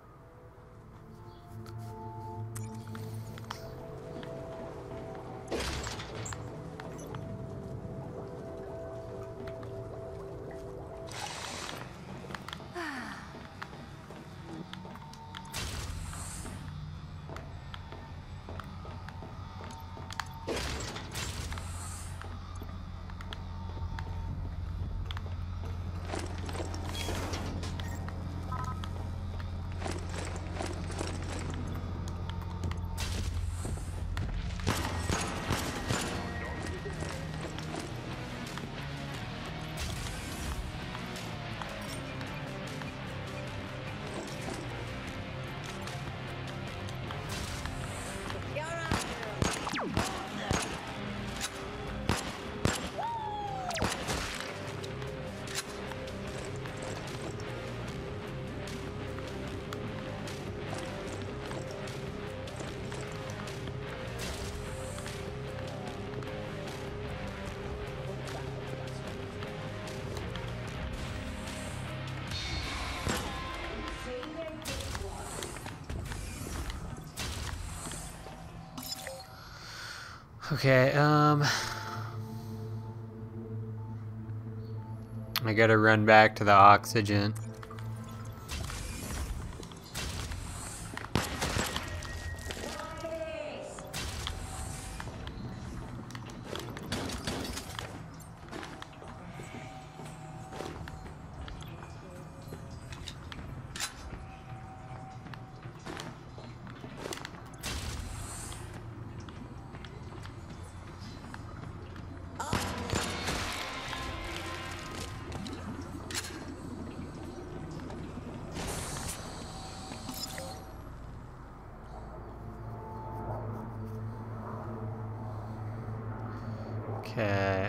S1: Okay, um... I gotta run back to the oxygen. Okay.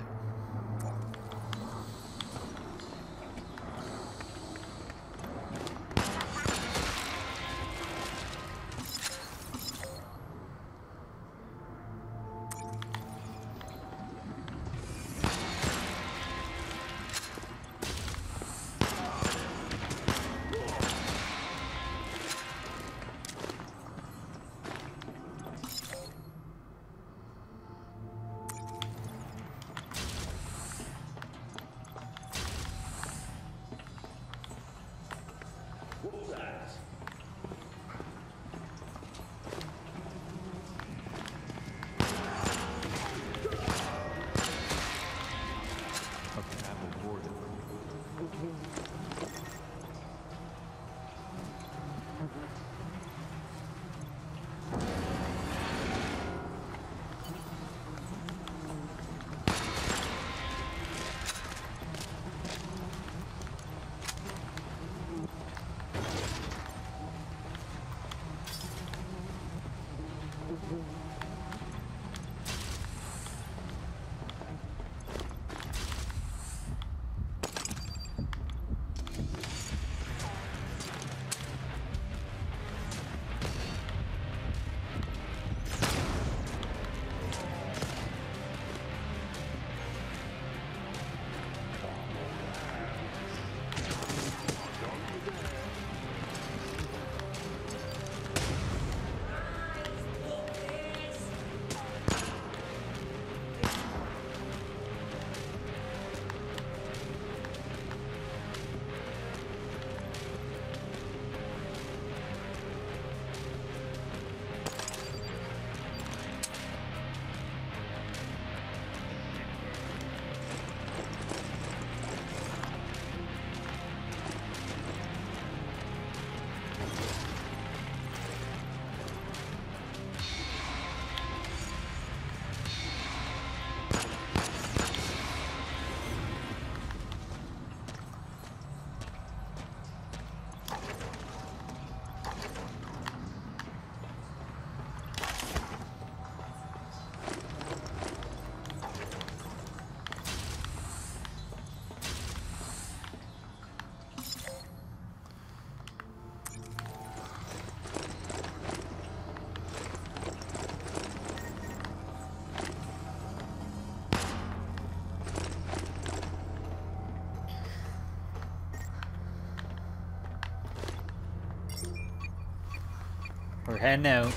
S1: We're heading out.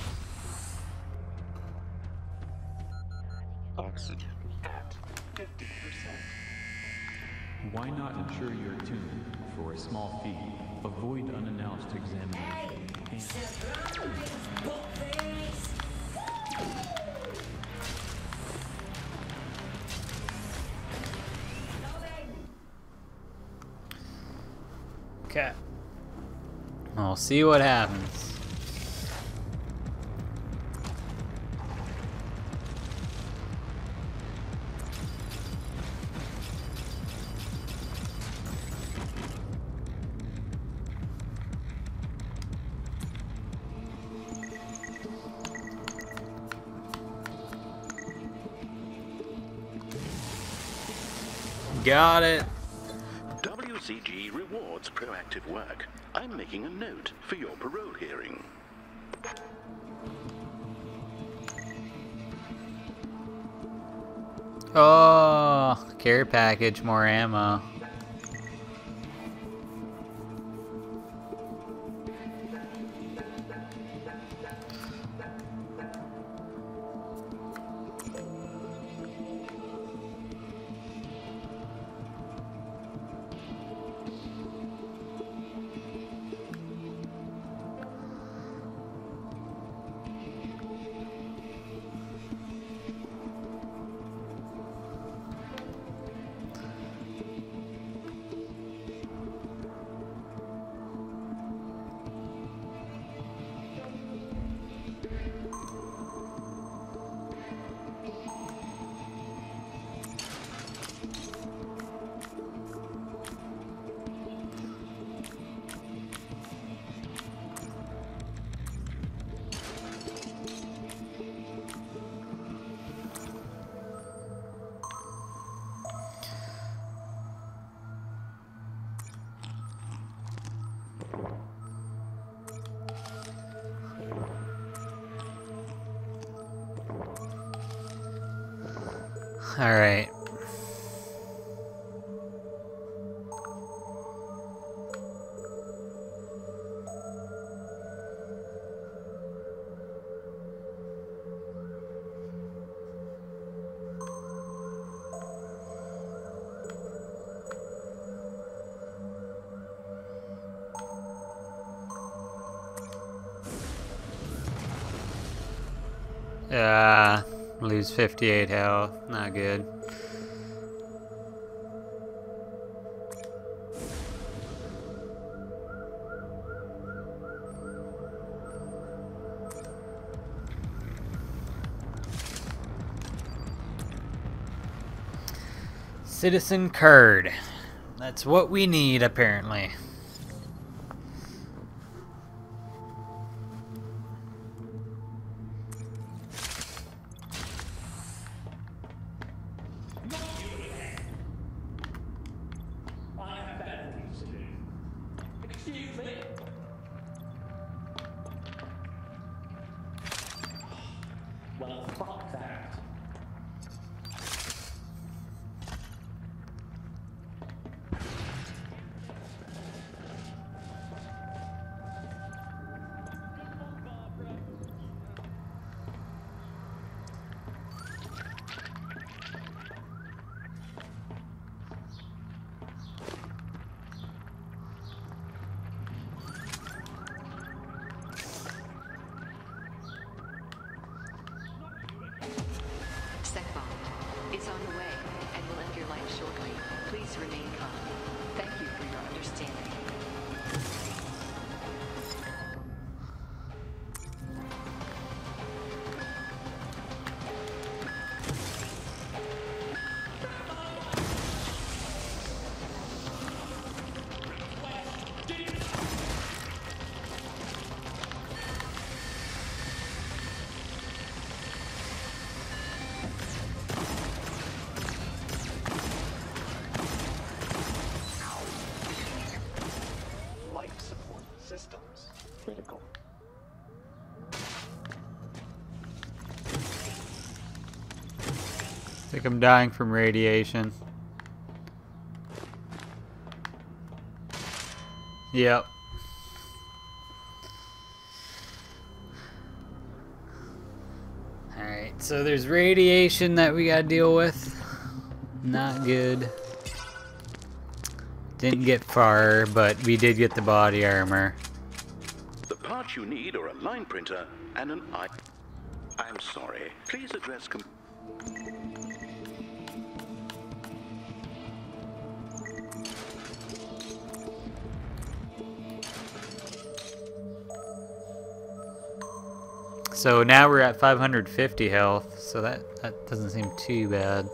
S11: Oxygen at fifty percent.
S8: Why not insure your tune for a small fee? Avoid unannounced examination.
S1: Okay. We'll see what happens. Got it.
S4: W C G rewards proactive work. I'm making a note for your parole hearing.
S1: Oh, care package, more ammo. All right. Ah, lose fifty-eight health. Not good. Citizen Kurd. That's what we need, apparently.
S10: Well, fuck that.
S9: It's on the way and will end your life shortly. Please remain calm. Thank you for your understanding.
S11: Critical.
S1: I think I'm dying from radiation. Yep. So there's radiation that we gotta deal with. Not good. Didn't get far, but we did get the body armor.
S4: The parts you need are a line printer and an eye. I'm sorry. Please address com-
S1: So now we're at five hundred fifty health, so that, that doesn't seem too bad.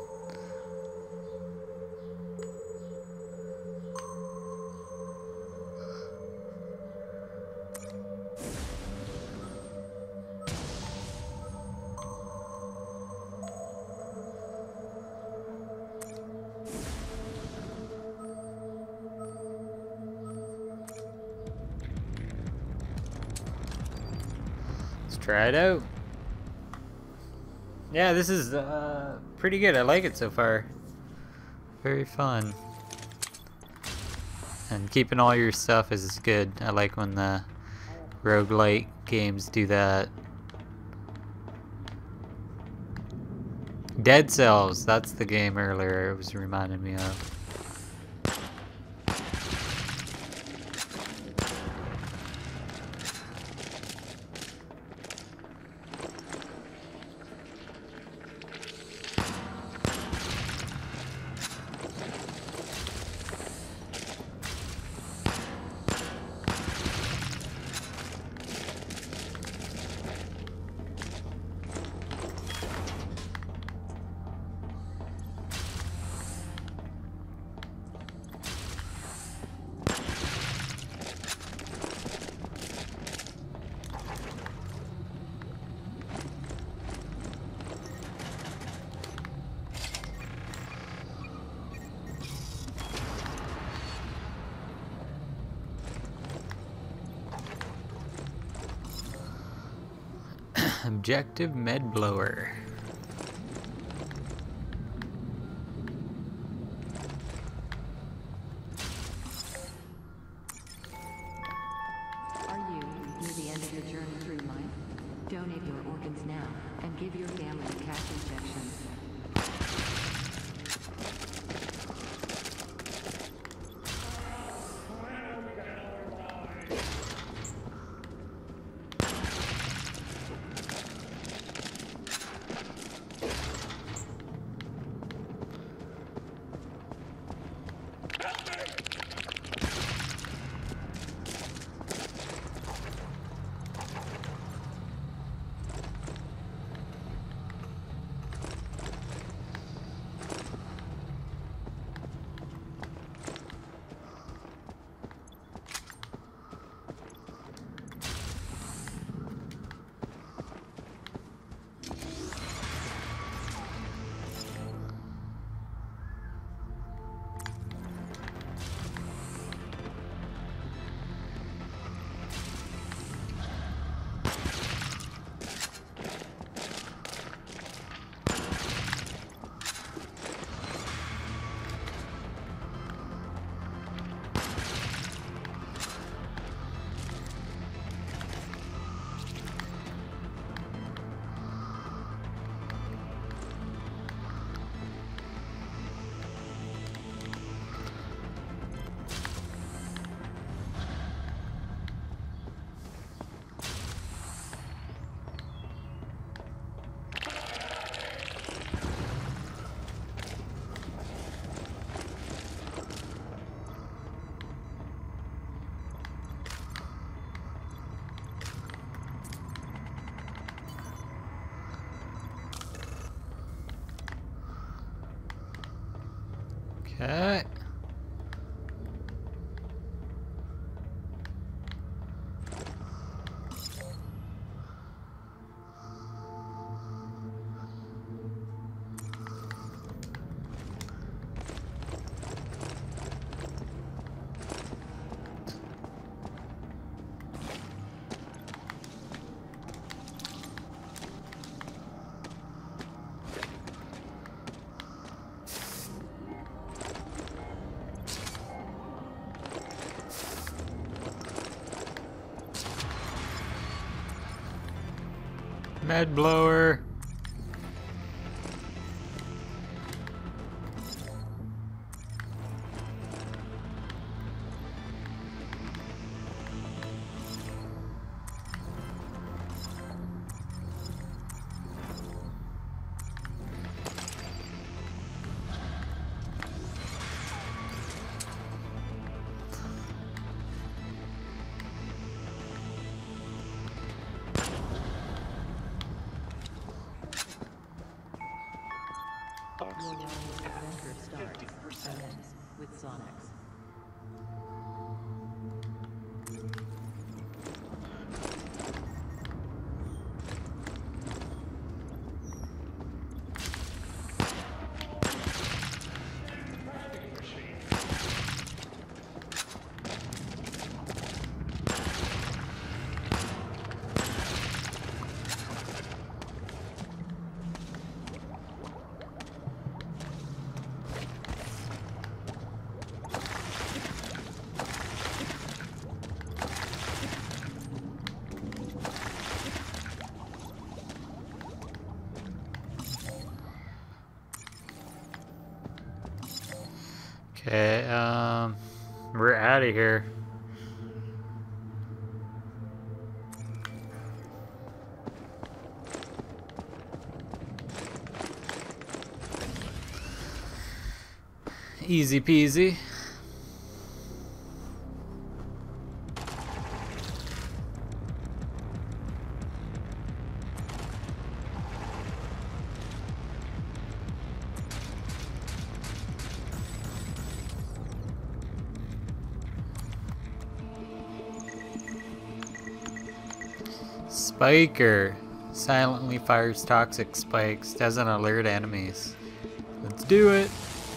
S1: Try it out. Yeah, this is uh, pretty good. I like it so far. Very fun. And keeping all your stuff is good. I like when the roguelike games do that. Dead Cells, that's the game earlier it was reminding me of. Objective Med Blower.
S9: Are you near the end of your journey through life? Donate your organs now and give your family a cash injection. Okay. Med blower.
S11: Toxic
S5: Adventure starts
S11: fifty percent.
S5: and ends with Sonics.
S1: Okay, um, we're out of here. Easy peasy. Spiker silently fires toxic spikes, doesn't alert enemies. Let's do it.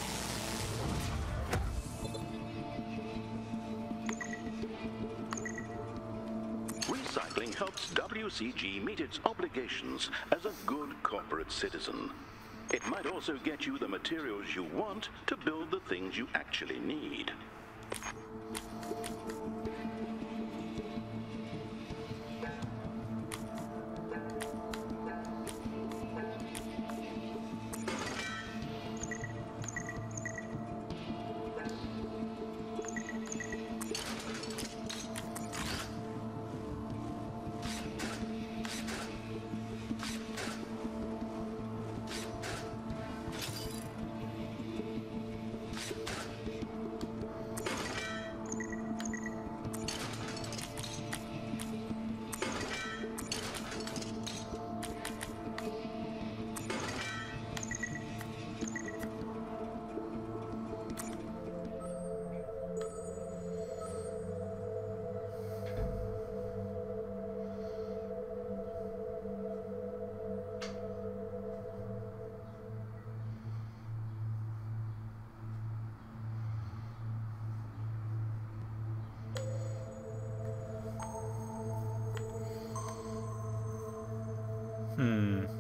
S4: Recycling helps W C G meet its obligations as a good corporate citizen. It might also get you the materials you want to build the things you actually need.
S1: Hmm.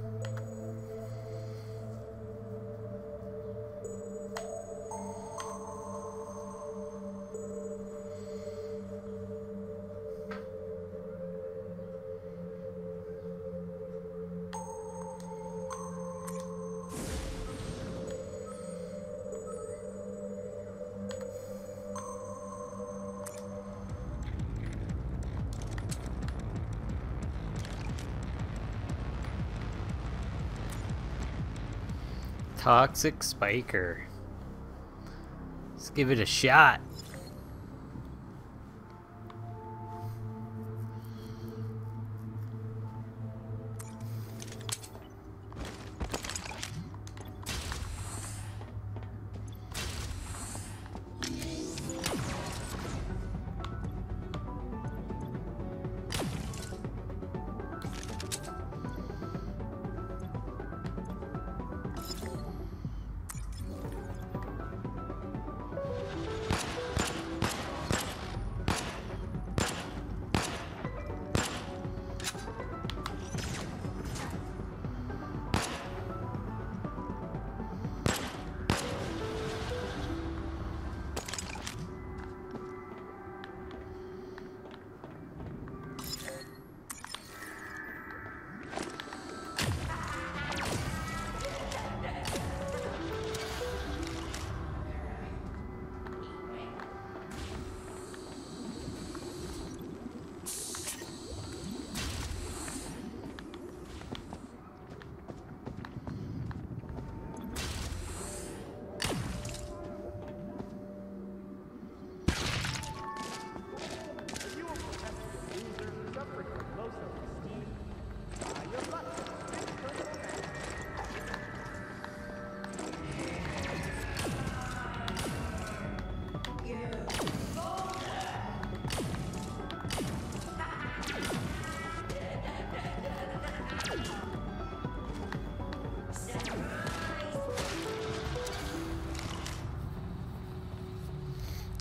S1: Toxic Spiker. Let's give it a shot.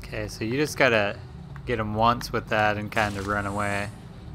S1: Okay, so you just gotta get him once with that and kind of run away.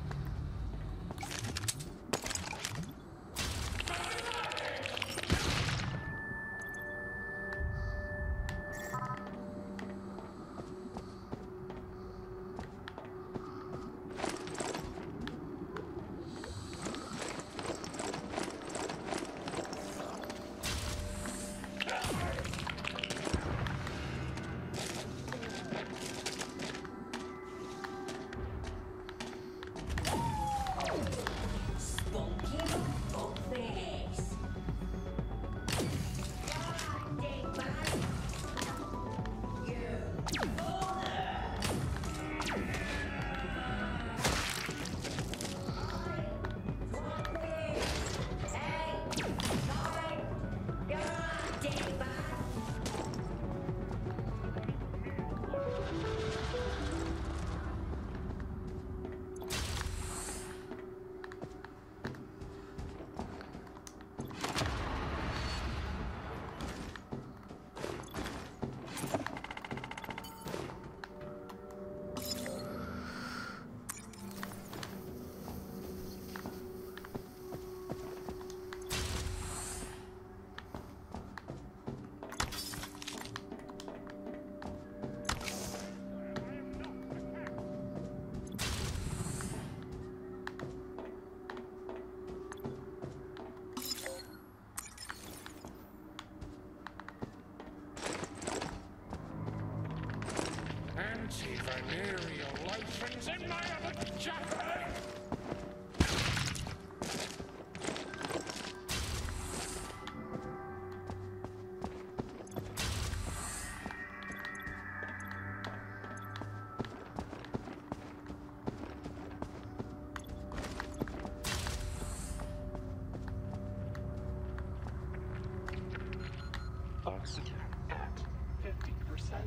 S13: Anti-venereal lotions in my other jacket!
S11: Oxygen at fifty percent.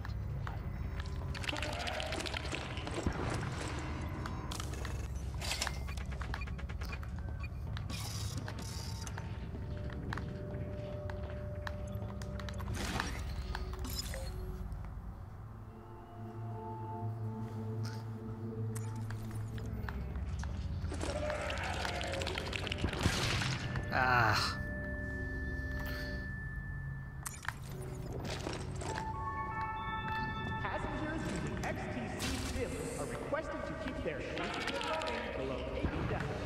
S1: Ah.
S14: Passengers using X T C sims are requested to keep their safety and loading below eighty decibels.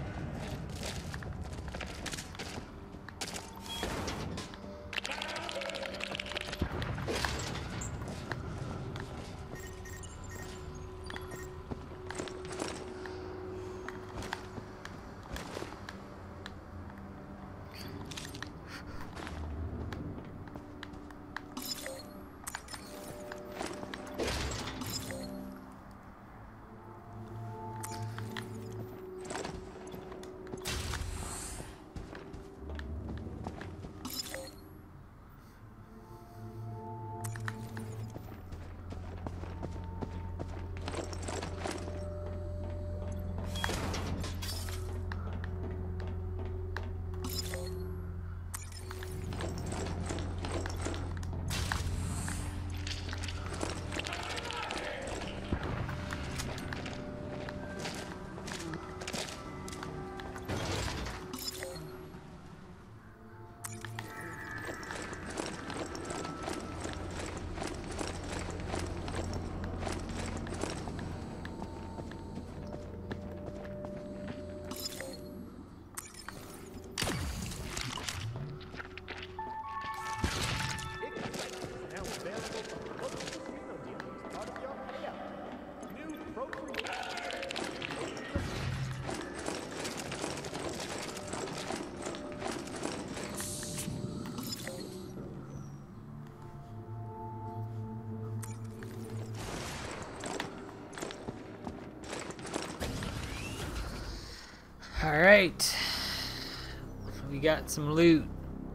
S1: Alright. We got some loot.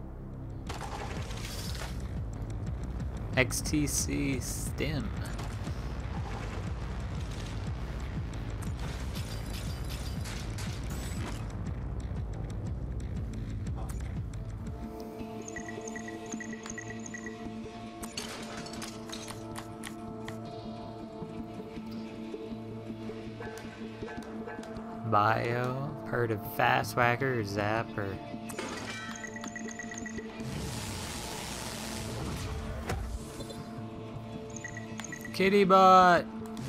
S1: X T C stem. Bio, part of Fast Whacker or Zapper. Kitty bot.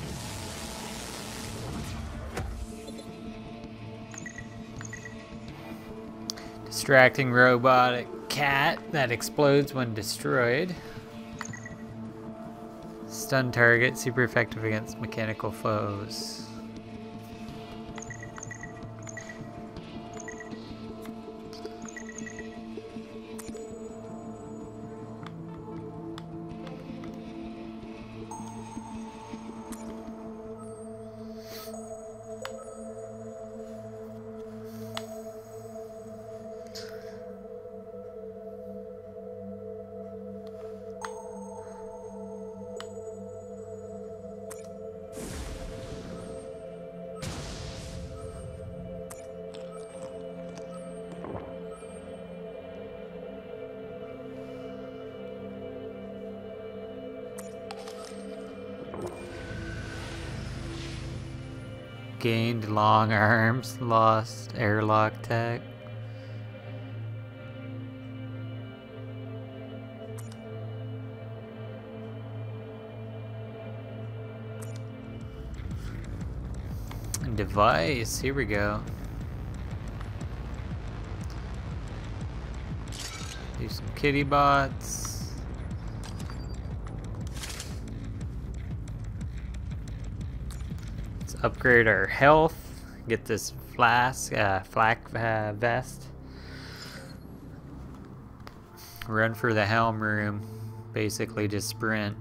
S1: Distracting robotic cat that explodes when destroyed. Stun target, super effective against mechanical foes. Gained long arms, lost airlock tech. Device, here we go. Do some kitty bots. Upgrade our health, get this flask, uh, flak uh, vest. Run for the helm room, basically just sprint.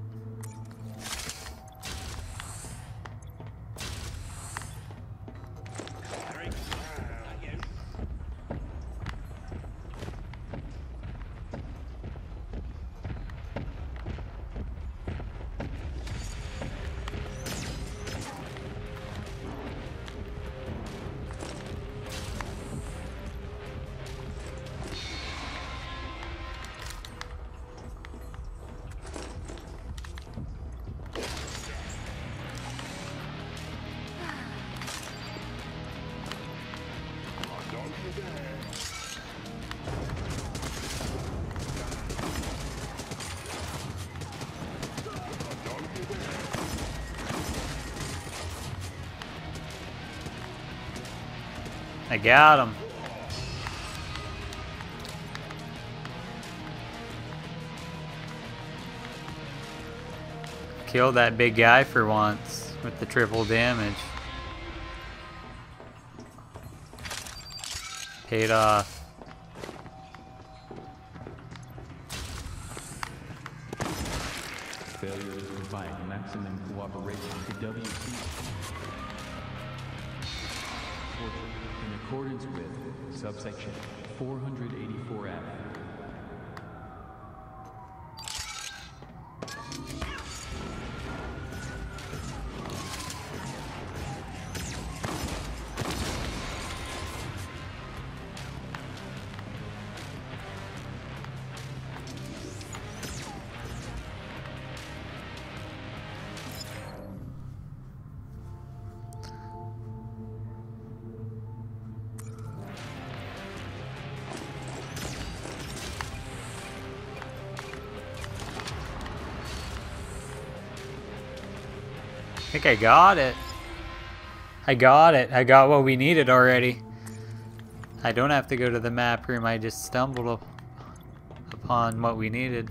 S1: I got him. Killed that big guy for once with the triple damage. Paid off.
S8: Failure to provide maximum cooperation to W C. In accordance with subsection four eighty-four F.
S1: I think I got it. I got it. I got what we needed already. I don't have to go to the map room. I just stumbled up upon what we needed.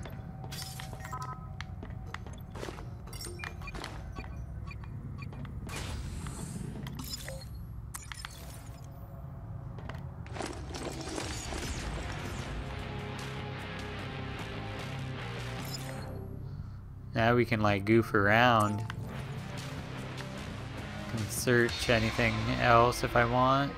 S1: Now we can like goof around. Can search anything else if I want.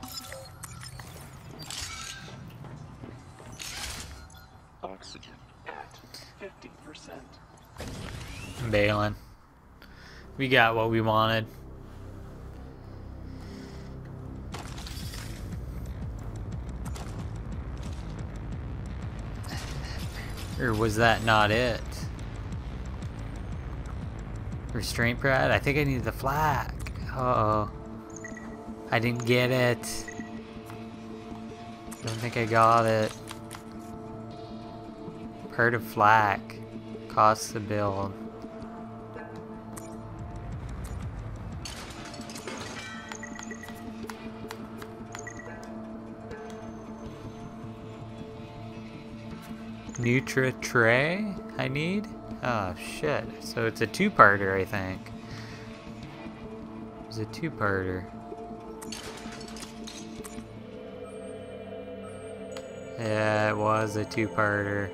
S15: Oxygen
S1: I'm bailing. We got what we wanted. Or was that not it? Restraint pad? I think I need the flak. Uh oh. I didn't get it. Don't think I got it. Part of flak. Costs to build. Nutra tray I need? Oh shit. So it's a two-parter, I think. It's a two-parter. Yeah, it was a two-parter.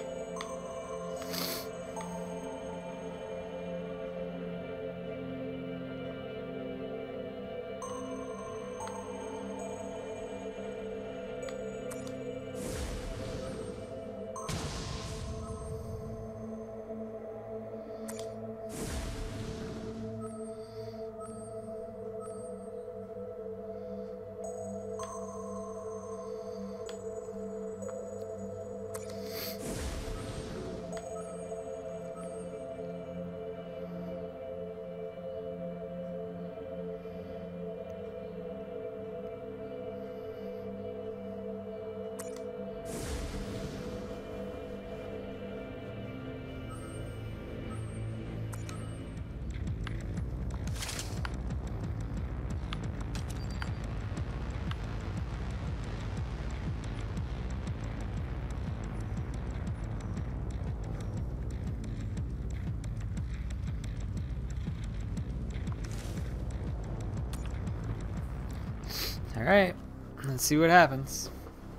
S1: Alright, let's see what happens.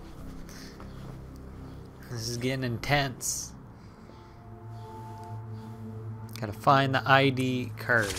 S1: This is getting intense. Gotta find the I D card.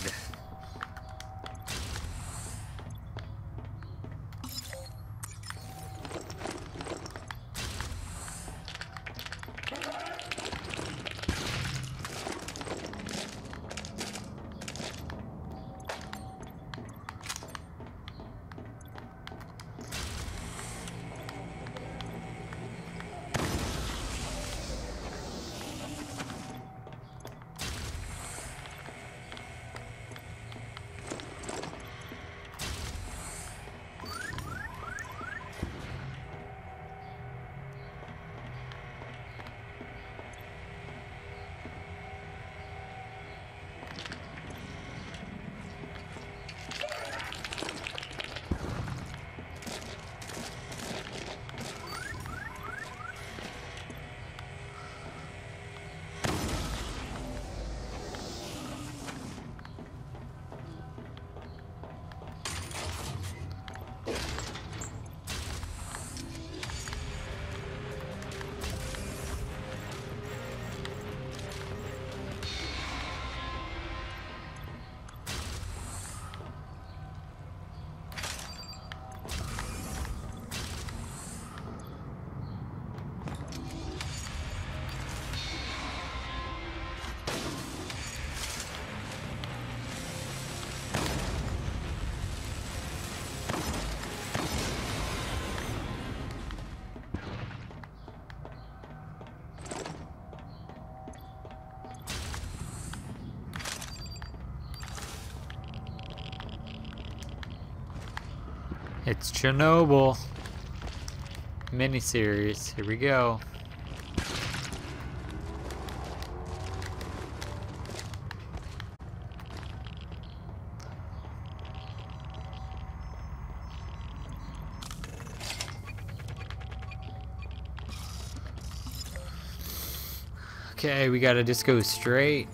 S1: It's Chernobyl miniseries. Here we go. Okay, we gotta just go straight.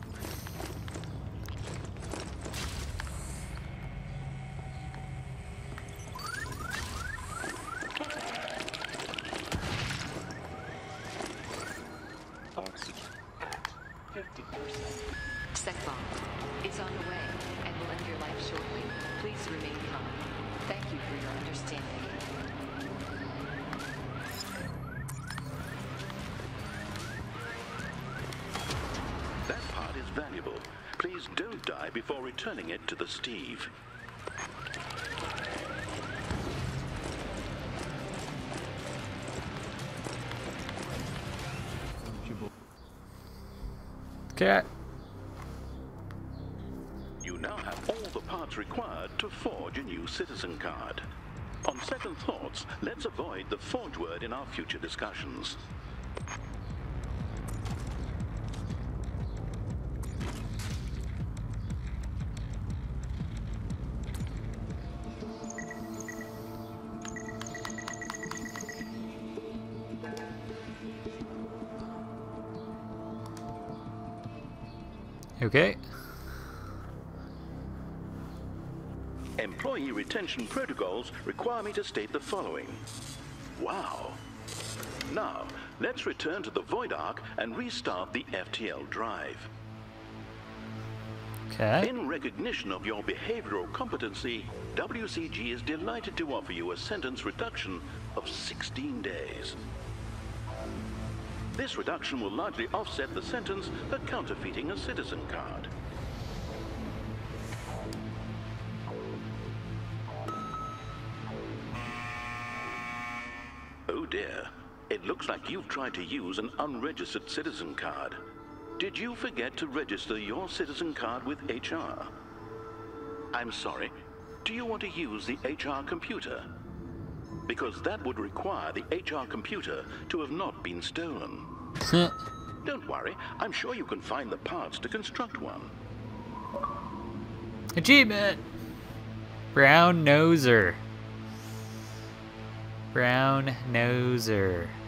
S4: verify before returning it to the Steve.
S1: Okay.
S4: You now have all the parts required to forge a new citizen card. On second thoughts, let's avoid the forge word in our future discussions.
S1: Okay.
S4: Employee retention protocols require me to state the following. Wow. Now, let's return to the Void Ark and restart the F T L drive.
S1: Okay.
S4: In recognition of your behavioral competency, W C G is delighted to offer you a sentence reduction of sixteen days. This reduction will largely offset the sentence for counterfeiting a citizen card. Oh dear, it looks like you've tried to use an unregistered citizen card. Did you forget to register your citizen card with H R? I'm sorry, do you want to use the H R computer? Because that would require the H R computer to have not been stolen. Don't worry, I'm sure you can find the parts to construct one.
S1: Achievement! Brown Noser. Brown Noser.